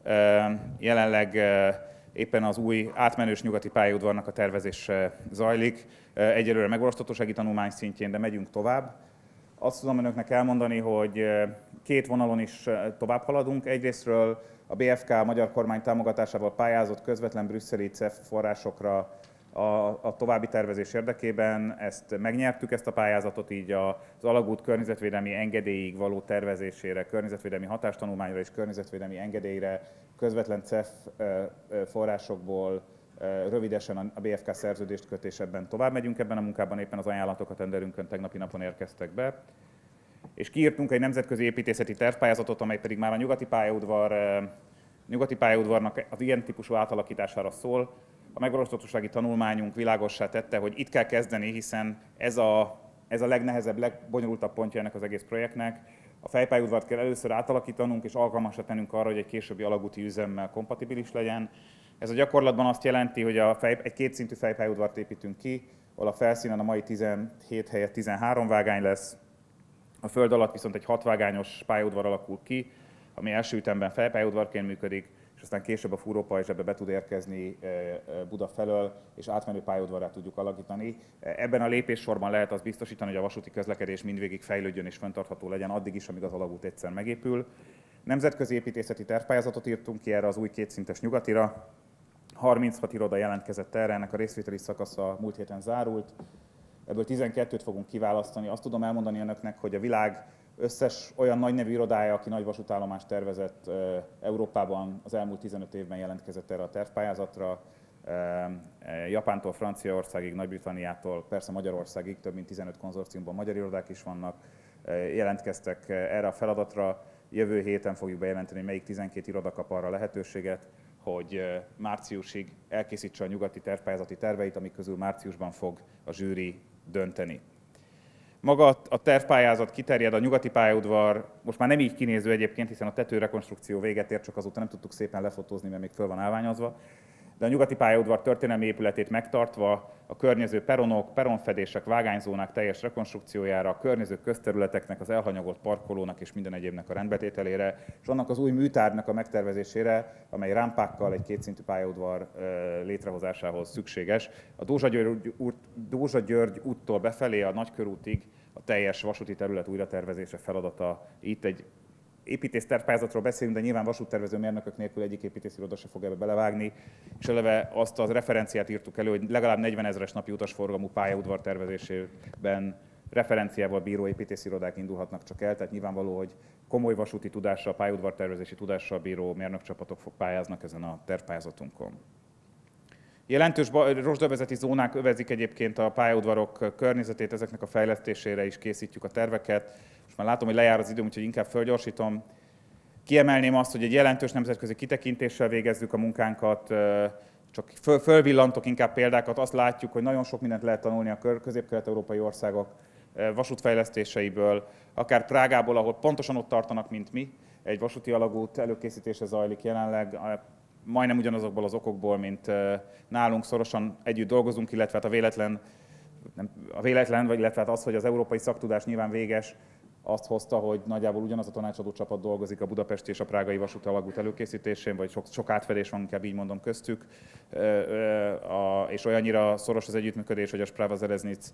Speaker 1: Jelenleg éppen az új átmenős nyugati pályaudvarnak a tervezése zajlik, egyelőre megvalósíthatósági tanulmány szintjén, de megyünk tovább. Azt tudom önöknek elmondani, hogy két vonalon is tovább haladunk. Egyrésztről a bé ef ká magyar kormány támogatásával pályázott közvetlen brüsszeli cé e ef forrásokra a, a további tervezés érdekében. Ezt megnyertük, ezt a pályázatot, így az alagút környezetvédelmi engedélyig való tervezésére, környezetvédelmi hatástanulmányra és környezetvédelmi engedélyre közvetlen cé e ef forrásokból rövidesen a bé ef ká szerződést köt, és ebben tovább megyünk ebben a munkában, éppen az ajánlatok a tenderünkön tegnapi napon érkeztek be. És kiírtunk egy nemzetközi építészeti tervpályázatot, amely pedig már a nyugati pályaudvar, nyugati pályaudvarnak az ilyen típusú átalakítására szól. A megvalósíthatósági tanulmányunk világossá tette, hogy itt kell kezdeni, hiszen ez a, ez a legnehezebb, legbonyolultabb pontja ennek az egész projektnek. A fejpályaudvart kell először átalakítanunk, és alkalmasra tennünk arra, hogy egy későbbi alagúti üzemmel kompatibilis legyen. Ez a gyakorlatban azt jelenti, hogy a fej, egy kétszintű fejpályaudvart építünk ki, ahol a felszínen a mai tizenhét helyett tizenhárom vágány lesz, a föld alatt viszont egy hat vágányos pályaudvar alakul ki, ami első ütemben fejpályaudvarként működik, és aztán később a fúrópajzs ebbe be tud érkezni Buda felől, és átmenő pályaudvarrá tudjuk alakítani. Ebben a lépéssorban lehet azt biztosítani, hogy a vasúti közlekedés mindvégig fejlődjön és fenntartható legyen addig is, amíg az alagút egyszer megépül. Nemzetközi építészeti tervpályázatot írtunk ki erre az új kétszintes nyugatira. harminchat iroda jelentkezett erre, ennek a részvételi szakasza múlt héten zárult. Ebből tizenkettőt fogunk kiválasztani. Azt tudom elmondani önöknek, hogy a világ összes olyan nagy nevű irodája, aki nagy vasútállomást tervezett Európában, az elmúlt tizenöt évben jelentkezett erre a tervpályázatra. Japántól Franciaországig, Nagy-Britanniától, persze Magyarországig, több mint tizenöt konzorciumban magyar irodák is vannak, jelentkeztek erre a feladatra. Jövő héten fogjuk bejelenteni, melyik tizenkét iroda kap arra lehetőséget, hogy márciusig elkészítse a nyugati tervpályázati terveit, amik közül márciusban fog a zsűri dönteni. Maga a tervpályázat kiterjed, a nyugati pályaudvar most már nem így kinéző egyébként, hiszen a tetőrekonstrukció véget ért, csak azóta nem tudtuk szépen lefotózni, mert még föl van állványozva. De a nyugati pályaudvar történelmi épületét megtartva a környező peronok, peronfedések, vágányzónák teljes rekonstrukciójára, a környező közterületeknek, az elhanyagolt parkolónak és minden egyébnek a rendbetételére, és annak az új műtárgynak a megtervezésére, amely rámpákkal egy kétszintű pályaudvar létrehozásához szükséges. A Dózsa-György, út, Dózsa-György úttól befelé a Nagykörútig a teljes vasúti terület újratervezése feladata. Itt egy építésztervpályázatról beszélünk, de nyilván vasúttervező mérnökök nélkül egyik építésziroda se fog ebbe belevágni, és eleve azt az referenciát írtuk elő, hogy legalább negyvenezeres napi utasforgalmú pályaudvar tervezésében referenciával bíró építészirodák indulhatnak csak el, tehát nyilvánvaló, hogy komoly vasúti tudással, pályaudvar tervezési tudással bíró mérnökcsapatok fog pályáznak ezen a tervpályázatunkon. Jelentős rozsdaövezeti zónák övezik egyébként a pályaudvarok környezetét, ezeknek a fejlesztésére is készítjük a terveket. Most már látom, hogy lejár az időm, úgyhogy inkább fölgyorsítom. Kiemelném azt, hogy egy jelentős nemzetközi kitekintéssel végezzük a munkánkat, csak föl, fölvillantok inkább példákat, azt látjuk, hogy nagyon sok mindent lehet tanulni a közép-kelet-európai országok vasútfejlesztéseiből, akár Prágából, ahol pontosan ott tartanak, mint mi. Egy vasúti alagút előkészítése zajlik jelenleg, majdnem ugyanazokból az okokból, mint nálunk, szorosan együtt dolgozunk, illetve hát a véletlen, nem, a véletlen, vagy illetve hát az, hogy az európai szaktudás nyilván véges, azt hozta, hogy nagyjából ugyanaz a tanácsadó csapat dolgozik a budapesti és a prágai vasúti alagút előkészítésén, vagy sok, sok átfedés van, inkább így mondom, köztük, és olyannyira szoros az együttműködés, hogy a Sprava Železnic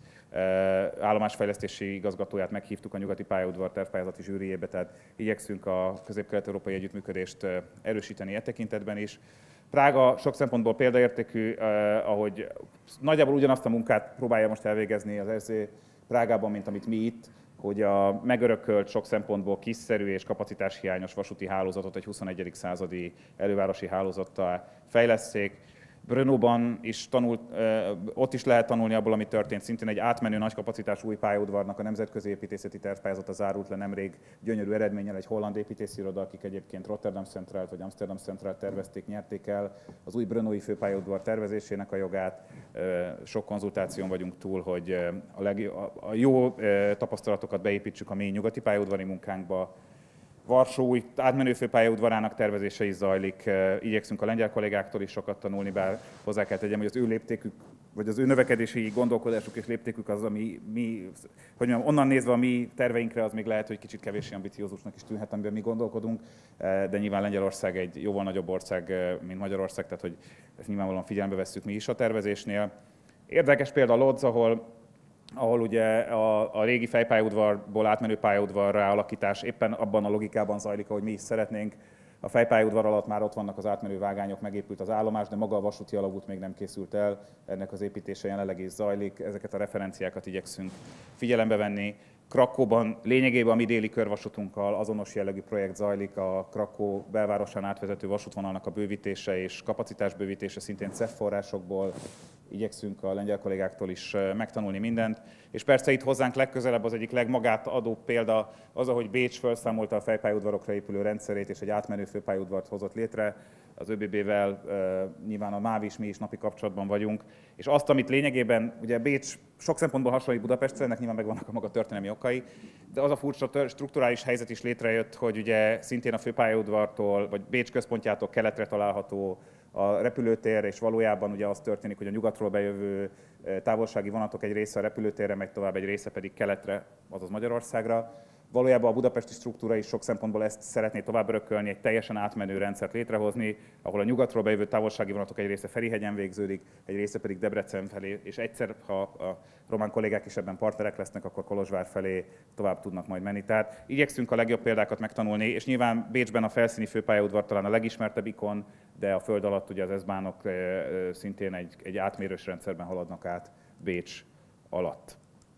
Speaker 1: állomásfejlesztési igazgatóját meghívtuk a nyugati pályaudvar tervpályázati zsűriébe, tehát igyekszünk a közép-kelet-európai együttműködést erősíteni e tekintetben is. Prága sok szempontból példaértékű, eh, ahogy nagyjából ugyanazt a munkát próbálja most elvégezni az er zé Prágában, mint amit mi itt, hogy a megörökölt, sok szempontból kiszerű és kapacitáshiányos vasúti hálózatot egy huszonegyedik századi elővárosi hálózattal fejlesszék. Brnóban is tanult, ott is lehet tanulni abból, ami történt. Szintén egy átmenő nagy kapacitású új pályaudvarnak a nemzetközi építészeti tervpályázata zárult le nemrég gyönyörű eredménnyel, egy holland építészi iroda, akik egyébként Rotterdam Centrált vagy Amsterdam Centrált tervezték, nyerték el az új brnói főpályaudvar tervezésének a jogát. Sok konzultáción vagyunk túl, hogy a, leg, a jó tapasztalatokat beépítsük a mi nyugati pályaudvari munkánkba. Varsó új átmenő főpályaudvarának tervezése is zajlik. Igyekszünk a lengyel kollégáktól is sokat tanulni, bár hozzá kell tegyem, hogy az ő léptékük, vagy az ő növekedési gondolkodásuk és léptékük az, ami mi, hogy mondjam, onnan nézve a mi terveinkre, az még lehet, hogy kicsit kevéssé ambiciózusnak is tűnhet, amiben mi gondolkodunk, de nyilván Lengyelország egy jóval nagyobb ország, mint Magyarország, tehát hogy ezt nyilvánvalóan figyelembe vesszük mi is a tervezésnél. Érdekes példa Lodz, ahol ahol ugye a, a régi fejpályaudvarból átmenő pályaudvarra alakítás éppen abban a logikában zajlik, ahogy mi is szeretnénk. A fejpályaudvar alatt már ott vannak az átmenő vágányok, megépült az állomás, de maga a vasúti alagút még nem készült el, ennek az építése jelenleg is zajlik, ezeket a referenciákat igyekszünk figyelembe venni. Krakóban lényegében a mi déli körvasútunkkal azonos jellegű projekt zajlik, a Krakó belvárosán átvezető vasútvonalnak a bővítése és kapacitásbővítése szintén cé e ef forrásokból. Igyekszünk a lengyel kollégáktól is megtanulni mindent. És persze itt hozzánk legközelebb az egyik legmagát adó példa az, ahogy Bécs felszámolta a fejpályaudvarokra épülő rendszerét, és egy átmenő főpályaudvart hozott létre. Az ö bé bé-vel nyilván a MÁV is, mi is napi kapcsolatban vagyunk. És azt, amit lényegében, ugye Bécs sok szempontból hasonlít Budapestre, ennek nyilván megvannak a maga történelmi okai, de az a furcsa strukturális helyzet is létrejött, hogy ugye szintén a főpályaudvartól, vagy Bécs központjától keletre található a repülőtér, és valójában ugye az történik, hogy a nyugatról bejövő távolsági vonatok egy része a repülőtérre megy tovább, egy része pedig keletre, azaz Magyarországra. Valójában a budapesti struktúra is sok szempontból ezt szeretné tovább örökölni, egy teljesen átmenő rendszert létrehozni, ahol a nyugatról bejövő távolsági vonatok egy része Ferihegyen végződik, egy része pedig Debrecen felé, és egyszer, ha a román kollégák is ebben partnerek lesznek, akkor Kolozsvár felé tovább tudnak majd menni. Tehát igyekszünk a legjobb példákat megtanulni, és nyilván Bécsben a felszíni főpályaudvar talán a legismertebb ikon, de a föld alatt ugye az eszbánok szintén egy, egy átmérős rendszerben haladnak át Bécs alatt.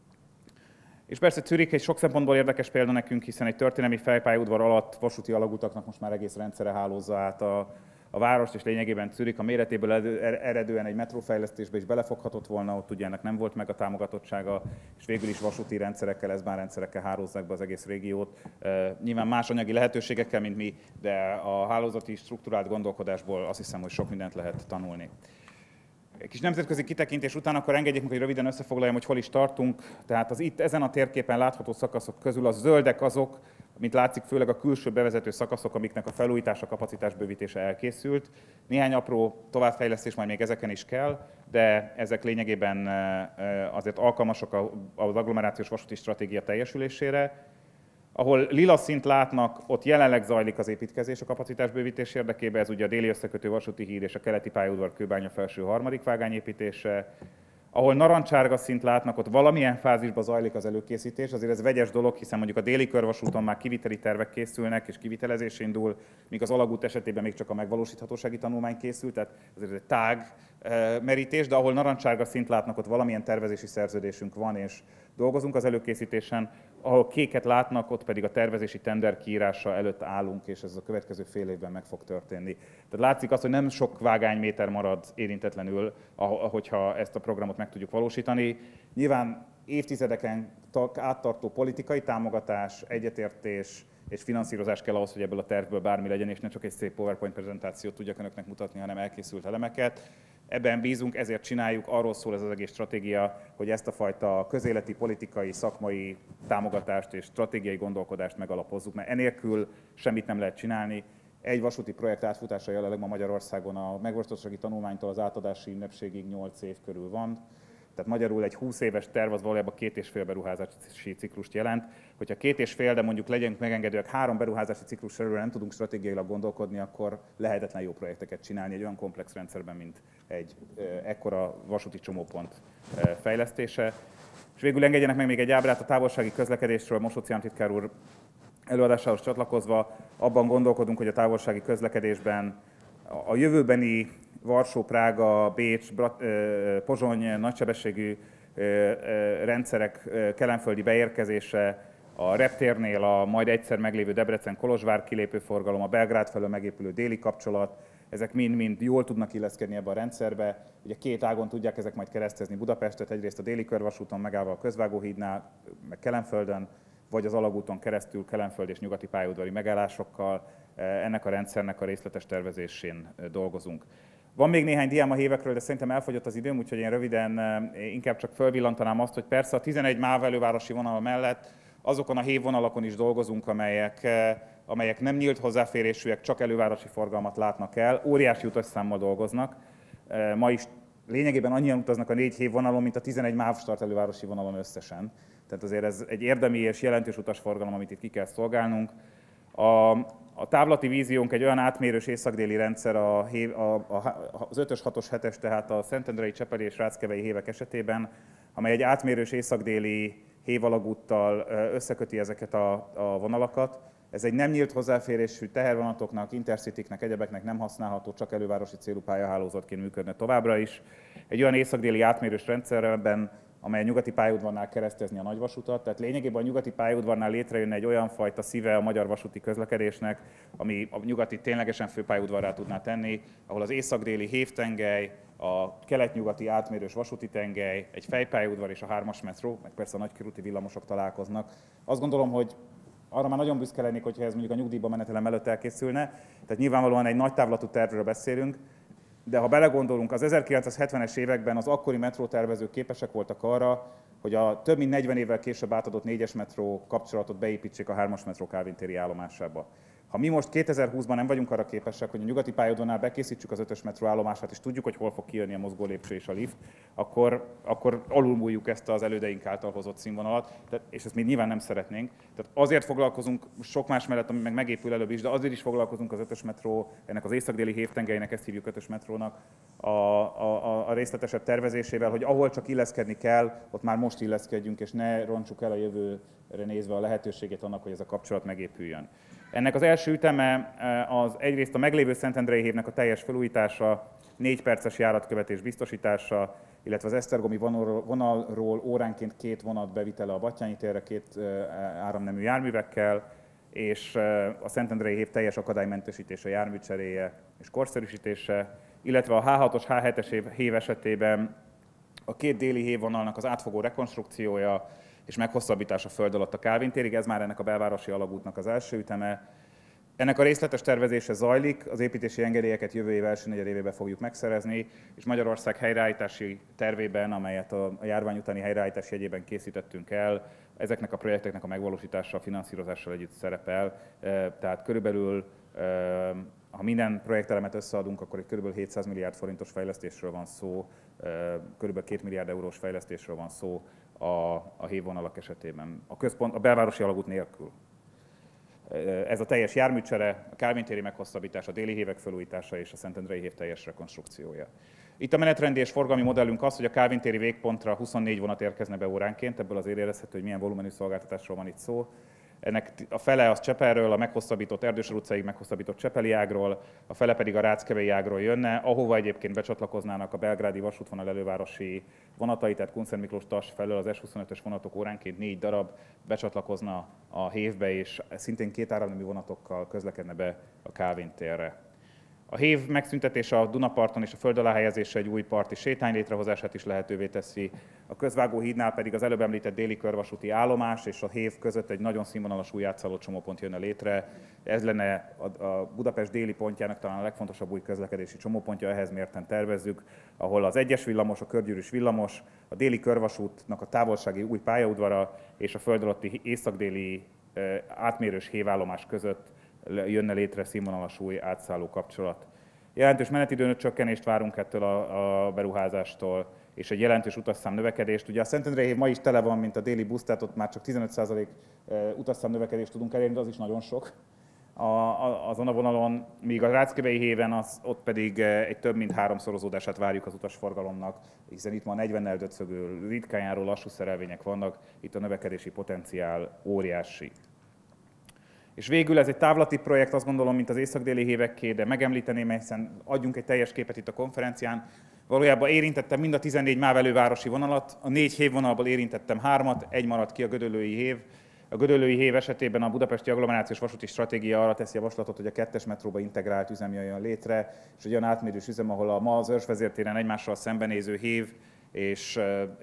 Speaker 1: És persze Zürich egy sok szempontból érdekes példa nekünk, hiszen egy történelmi fejpályaudvar alatt vasúti alagutaknak most már egész rendszere hálózza át a, a várost, és lényegében Zürich a méretéből eredően egy metrófejlesztésbe is belefoghatott volna, ott ugye ennek nem volt meg a támogatottsága, és végül is vasúti rendszerekkel, eszbán rendszerekkel hálózzák be az egész régiót. E, nyilván más anyagi lehetőségekkel, mint mi, de a hálózati strukturált gondolkodásból azt hiszem, hogy sok mindent lehet tanulni. Egy kis nemzetközi kitekintés után akkor engedjék meg, hogy röviden összefoglaljam, hogy hol is tartunk. Tehát az itt ezen a térképen látható szakaszok közül a zöldek azok, mint látszik, főleg a külső bevezető szakaszok, amiknek a felújítása, kapacitásbővítése elkészült. Néhány apró továbbfejlesztés majd még ezeken is kell, de ezek lényegében azért alkalmasak az agglomerációs vasúti stratégia teljesülésére. Ahol lila szint látnak, ott jelenleg zajlik az építkezés a kapacitásbővítés érdekében, ez ugye a déli összekötő vasúti híd és a keleti pályaudvar Kőbánya felső harmadik vágány építése. Ahol narancsárga szint látnak, ott valamilyen fázisban zajlik az előkészítés, azért ez vegyes dolog, hiszen mondjuk a déli körvasúton már kiviteli tervek készülnek és kivitelezés indul, míg az alagút esetében még csak a megvalósíthatósági tanulmány készült, tehát ez egy tág merítés, de ahol narancsárga szint látnak, ott valamilyen tervezési szerződésünk van, és dolgozunk az előkészítésen, ahol kéket látnak, ott pedig a tervezési tender kiírása előtt állunk, és ez a következő fél évben meg fog történni. Tehát látszik az, hogy nem sok vágányméter marad érintetlenül, ahogyha ezt a programot meg tudjuk valósítani. Nyilván évtizedeken áttartó politikai támogatás, egyetértés és finanszírozás kell ahhoz, hogy ebből a tervből bármi legyen, és ne csak egy szép PowerPoint prezentációt tudjak önöknek mutatni, hanem elkészült elemeket. Ebben bízunk, ezért csináljuk, arról szól ez az egész stratégia, hogy ezt a fajta közéleti, politikai, szakmai támogatást és stratégiai gondolkodást megalapozzuk, mert enélkül semmit nem lehet csinálni. Egy vasúti projekt átfutása jelenleg ma Magyarországon a megvalósítottsági tanulmánytól az átadási ünnepségig nyolc év körül van. Tehát magyarul egy húsz éves terv az valójában két és fél beruházási ciklust jelent. Hogyha két és fél, de mondjuk legyenek megengedőek, három beruházási ciklusra nem tudunk stratégiailag gondolkodni, akkor lehetetlen jó projekteket csinálni egy olyan komplex rendszerben, mint egy ekkora vasúti csomópont fejlesztése. És végül engedjenek meg még egy ábrát a távolsági közlekedésről, Mosóci államtitkár úr előadásához csatlakozva. Abban gondolkodunk, hogy a távolsági közlekedésben a jövőbeni Varsó, Prága, Bécs, Brat, Pozsony nagysebességű rendszerek kelenföldi beérkezése, a reptérnél a majd egyszer meglévő Debrecen-Kolozsvár kilépőforgalom, a Belgrád felől megépülő déli kapcsolat, ezek mind-mind jól tudnak illeszkedni ebbe a rendszerbe. Ugye két ágon tudják ezek majd keresztezni Budapestet, egyrészt a déli körvasúton megállva a Közvágóhídnál, meg Kelenföldön, vagy az alagúton keresztül Kelenföld és nyugati pályaudvari megállásokkal. Ennek a rendszernek a részletes tervezésén dolgozunk. Van még néhány diám a hévekről, de szerintem elfogyott az időm, úgyhogy én röviden inkább csak fölvillantanám azt, hogy persze a tizenegy MÁV elővárosi vonal mellett azokon a hévvonalakon is dolgozunk, amelyek, amelyek nem nyílt hozzáférésűek, csak elővárosi forgalmat látnak el, óriási utasszámmal dolgoznak. Ma is lényegében annyian utaznak a négy hévvonalon, mint a tizenegy MÁV start elővárosi vonalon összesen. Tehát azért ez egy érdemi és jelentős utasforgalom, amit itt ki kell szolgálnunk. A, a távlati víziónk egy olyan átmérős észak-déli rendszer a, a, a, az ötös, hatos, hetes, tehát a Szentendrei, Csepeli és Ráckevei hévek esetében, amely egy átmérős észak-déli hévalagúttal összeköti ezeket a, a vonalakat. Ez egy nem nyílt hozzáférésű tehervonatoknak, intercityknek, egyebeknek nem használható, csak elővárosi célú pályahálózatként működne továbbra is. Egy olyan észak-déli átmérős rendszerben, amely a nyugati pályaudvarnál keresztezni a nagyvasutat. Tehát lényegében a nyugati pályaudvarnál létrejönne egy olyan fajta szíve a magyar vasúti közlekedésnek, ami a nyugati ténylegesen főpályaudvarrá tudná tenni, ahol az észak-déli hévtengely, a kelet-nyugati átmérős vasúti tengely, egy fejpályaudvar és a hármas metró, meg persze a nagykörúti villamosok találkoznak. Azt gondolom, hogy arra már nagyon büszke lennék, hogyha ez mondjuk a nyugdíjba menetelem előtt elkészülne. Tehát nyilvánvalóan egy nagy távlatú tervről beszélünk, de ha belegondolunk, az ezerkilencszázhetvenes években az akkori metrótervezők képesek voltak arra, hogy a több mint negyven évvel később átadott négyes metró kapcsolatot beépítsék a hármas metró Kálvin téri állomásába. Ha mi most kétezer-húszban nem vagyunk arra képesek, hogy a nyugati pályaudvarnál bekészítsük az ötös metró állomását, és tudjuk, hogy hol fog kijönni a mozgólépcső és a lift, akkor, akkor alulmúljuk ezt az elődeink által hozott színvonalat, tehát, és ezt mi nyilván nem szeretnénk. Tehát azért foglalkozunk sok más mellett, ami meg megépül előbb is, de azért is foglalkozunk az ötös metró, ennek az észak-déli hévtengelynek, ezt hívjuk ötös metrónak, a, a, a részletesebb tervezésével, hogy ahol csak illeszkedni kell, ott már most illeszkedjünk, és ne rontsuk el a jövőre nézve a lehetőségét annak, hogy ez a kapcsolat megépüljön. Ennek az első üteme az egyrészt a meglévő Szentendrei hévnek a teljes felújítása, négy perces járatkövetés biztosítása, illetve az esztergomi vonalról óránként két vonat bevitele a Batthyány térre két áramnemű járművekkel, és a Szentendrei hév teljes akadálymentesítése, járműcseréje és korszerűsítése, illetve a há hatos, há hetes hév esetében a két déli hévvonalnak az átfogó rekonstrukciója és meghosszabbítása föld alatt a Kálvin térig, ez már ennek a belvárosi alagútnak az első üteme. Ennek a részletes tervezése zajlik, az építési engedélyeket jövő év első negyedévében fogjuk megszerezni, és Magyarország helyreállítási tervében, amelyet a járvány utáni helyreállítás jegyében készítettünk el, ezeknek a projekteknek a megvalósítása, a finanszírozással együtt szerepel. Tehát körülbelül, ha minden projektelemet összeadunk, akkor egy körülbelül hétszáz milliárd forintos fejlesztésről van szó, körülbelül két milliárd eurós fejlesztésről van szó a, a hévvonalak esetében, a, központ, a belvárosi alagút nélkül. Ez a teljes járműcsere, a Kálvin téri meghosszabbítása, a déli hévek felújítása és a Szentendrei hév teljes rekonstrukciója. Itt a menetrendi és forgalmi modellünk az, hogy a Kálvin téri végpontra huszonnégy vonat érkezne be óránként, ebből azért érezhető, hogy milyen volumenű szolgáltatásról van itt szó. Ennek a fele az Csepelről, a meghosszabbított Erdősor utcáig meghosszabbított Csepeli ágról, a fele pedig a Ráckevei ágról jönne, ahova egyébként becsatlakoznának a belgrádi vasútvonal elővárosi vonatai, tehát Kunszent Miklós Tas felől az es huszonötös vonatok óránként négy darab becsatlakozna a hévbe, és szintén két áramnemű vonatokkal közlekedne be a Kálvin térre. A hév megszüntetése a Dunaparton és a föld alá helyezése egy új parti sétány létrehozását is lehetővé teszi. A Közvágóhídnál pedig az előbb említett déli körvasúti állomás és a hév között egy nagyon színvonalas új átszálló csomópont jönne létre. Ez lenne a Budapest déli pontjának talán a legfontosabb új közlekedési csomópontja, ehhez mérten tervezzük, ahol az egyes villamos, a körgyűrűs villamos, a déli körvasútnak a távolsági új pályaudvara és a föld alatti észak-déli átmérős hévállomás között jönne létre színvonalas új átszálló kapcsolat. Jelentős menetidőn csökkenést várunk ettől a, a beruházástól, és egy jelentős utasszám növekedést. Ugye a Szentendrei hév ma is tele van, mint a déli busz, tehát ott már csak tizenöt százalék utasszám növekedést tudunk elérni, de az is nagyon sok azon a vonalon, míg a Ráckevei héven az, ott pedig egy több mint háromszorozódását várjuk az utasforgalomnak, hiszen itt ma negyvennel döcögő, ritkán járó lassú szerelvények vannak, itt a növekedési potenciál óriási. És végül ez egy távlati projekt, azt gondolom, mint az észak-déli hévekké, de megemlíteném, hiszen adjunk egy teljes képet itt a konferencián. Valójában érintettem mind a tizennégy MÁV elővárosi vonalat, a négy hévvonalból érintettem hármat, egy maradt ki, a gödöllői hév. A gödöllői hév esetében a budapesti agglomerációs vasúti stratégia arra teszi javaslatot, hogy a kettes metróba integrált üzem jöjjön létre, és egy olyan átmérős üzem, ahol a ma az Őrsvezértéren egymással szembenéző hév és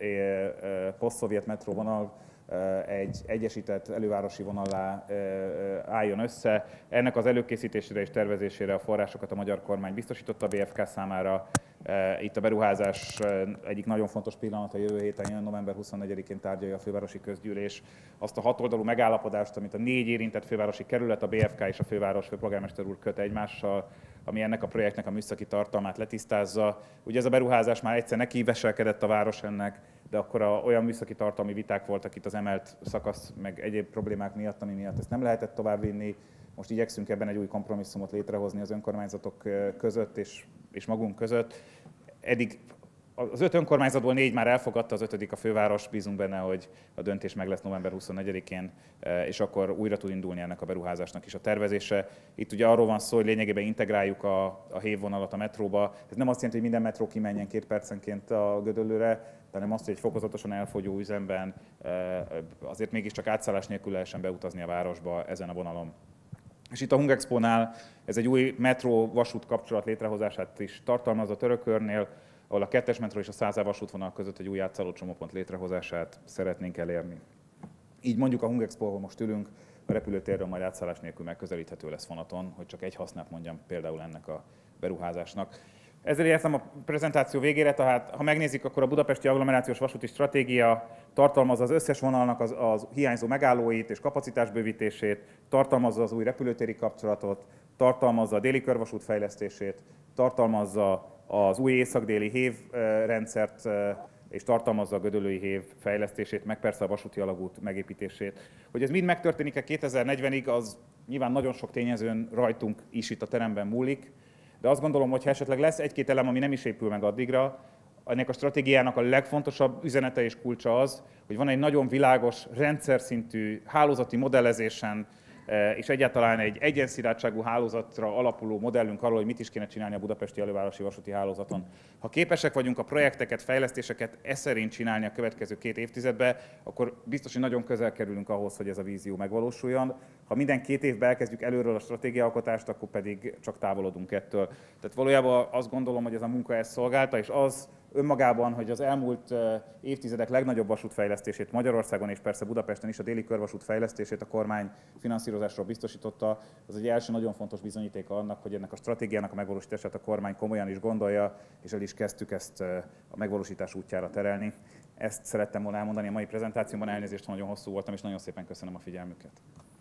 Speaker 1: posztszovjet metróvonal egy egyesített elővárosi vonallá álljon össze. Ennek az előkészítésére és tervezésére a forrásokat a magyar kormány biztosította a bé ef ká számára. Itt a beruházás egyik nagyon fontos pillanat, a jövő héten jön, november huszonnegyedikén tárgyalja a fővárosi közgyűlés azt a hatoldalú megállapodást, amit a négy érintett fővárosi kerület, a bé ef ká és a főváros főpolgármester úr köt egymással, ami ennek a projektnek a műszaki tartalmát letisztázza. Ugye ez a beruházás már egyszer neki veselkedett a város ennek, de akkor a, olyan műszaki tartalmi viták voltak itt az emelt szakasz, meg egyéb problémák miatt, ami miatt ezt nem lehetett továbbvinni. Most igyekszünk ebben egy új kompromisszumot létrehozni az önkormányzatok között és, és magunk között. Eddig az öt önkormányzatból négy már elfogadta, az ötödik a főváros, bízunk benne, hogy a döntés meg lesz november huszonnegyedikén, és akkor újra tud indulni ennek a beruházásnak is a tervezése. Itt ugye arról van szó, hogy lényegében integráljuk a, a hévvonalat a metróba. Ez nem azt jelenti, hogy minden metró kimenjen két percenként a Gödöllőre, hanem azt, hogy egy fokozatosan elfogyó üzemben azért mégiscsak átszállás nélkül lehessen beutazni a városba ezen a vonalon. És itt a Hungexpo-nál ez egy új metró-vasút kapcsolat létrehozását is tartalmaz a Törökörnél, ahol a kettes metró és a száz vasútvonal között egy új átszálló csomópont létrehozását szeretnénk elérni. Így mondjuk a Hungexpo, ahol most ülünk, a repülőtérről majd átszállás nélkül megközelíthető lesz vonaton, hogy csak egy hasznát mondjam például ennek a beruházásnak. Ezzel értem a prezentáció végére, tehát ha megnézik, akkor a budapesti agglomerációs vasúti stratégia tartalmazza az összes vonalnak az, az hiányzó megállóit és kapacitásbővítését, tartalmazza az új repülőtéri kapcsolatot, tartalmazza a déli körvasút fejlesztését, tartalmazza az új észak-déli hévrendszert, és tartalmazza a gödöllői hév fejlesztését, meg persze a vasúti alagút megépítését. Hogy ez mind megtörténik-e kétezer-negyvenig, az nyilván nagyon sok tényezőn rajtunk is itt a teremben múlik, de azt gondolom, hogy ha esetleg lesz egy-két elem, ami nem is épül meg addigra, ennek a stratégiának a legfontosabb üzenete és kulcsa az, hogy van egy nagyon világos, rendszer szintű hálózati modellezésen és egyáltalán egy egyenszilátságú hálózatra alapuló modellünk arról, hogy mit is kéne csinálni a budapesti elővárosi vasúti hálózaton. Ha képesek vagyunk a projekteket, fejlesztéseket e szerint csinálni a következő két évtizedben, akkor biztos, hogy nagyon közel kerülünk ahhoz, hogy ez a vízió megvalósuljon. Ha minden két évben elkezdjük előről a stratégiaalkotást, akkor pedig csak távolodunk ettől. Tehát valójában azt gondolom, hogy ez a munka ezt szolgálta, és az önmagában, hogy az elmúlt évtizedek legnagyobb vasútfejlesztését Magyarországon és persze Budapesten is, a déli körvasút fejlesztését a kormány finanszírozásról biztosította, az egy első nagyon fontos bizonyítéka annak, hogy ennek a stratégiának a megvalósítását a kormány komolyan is gondolja, és el is kezdtük ezt a megvalósítás útjára terelni. Ezt szerettem volna elmondani a mai prezentációban, elnézést, nagyon hosszú voltam, és nagyon szépen köszönöm a figyelmüket.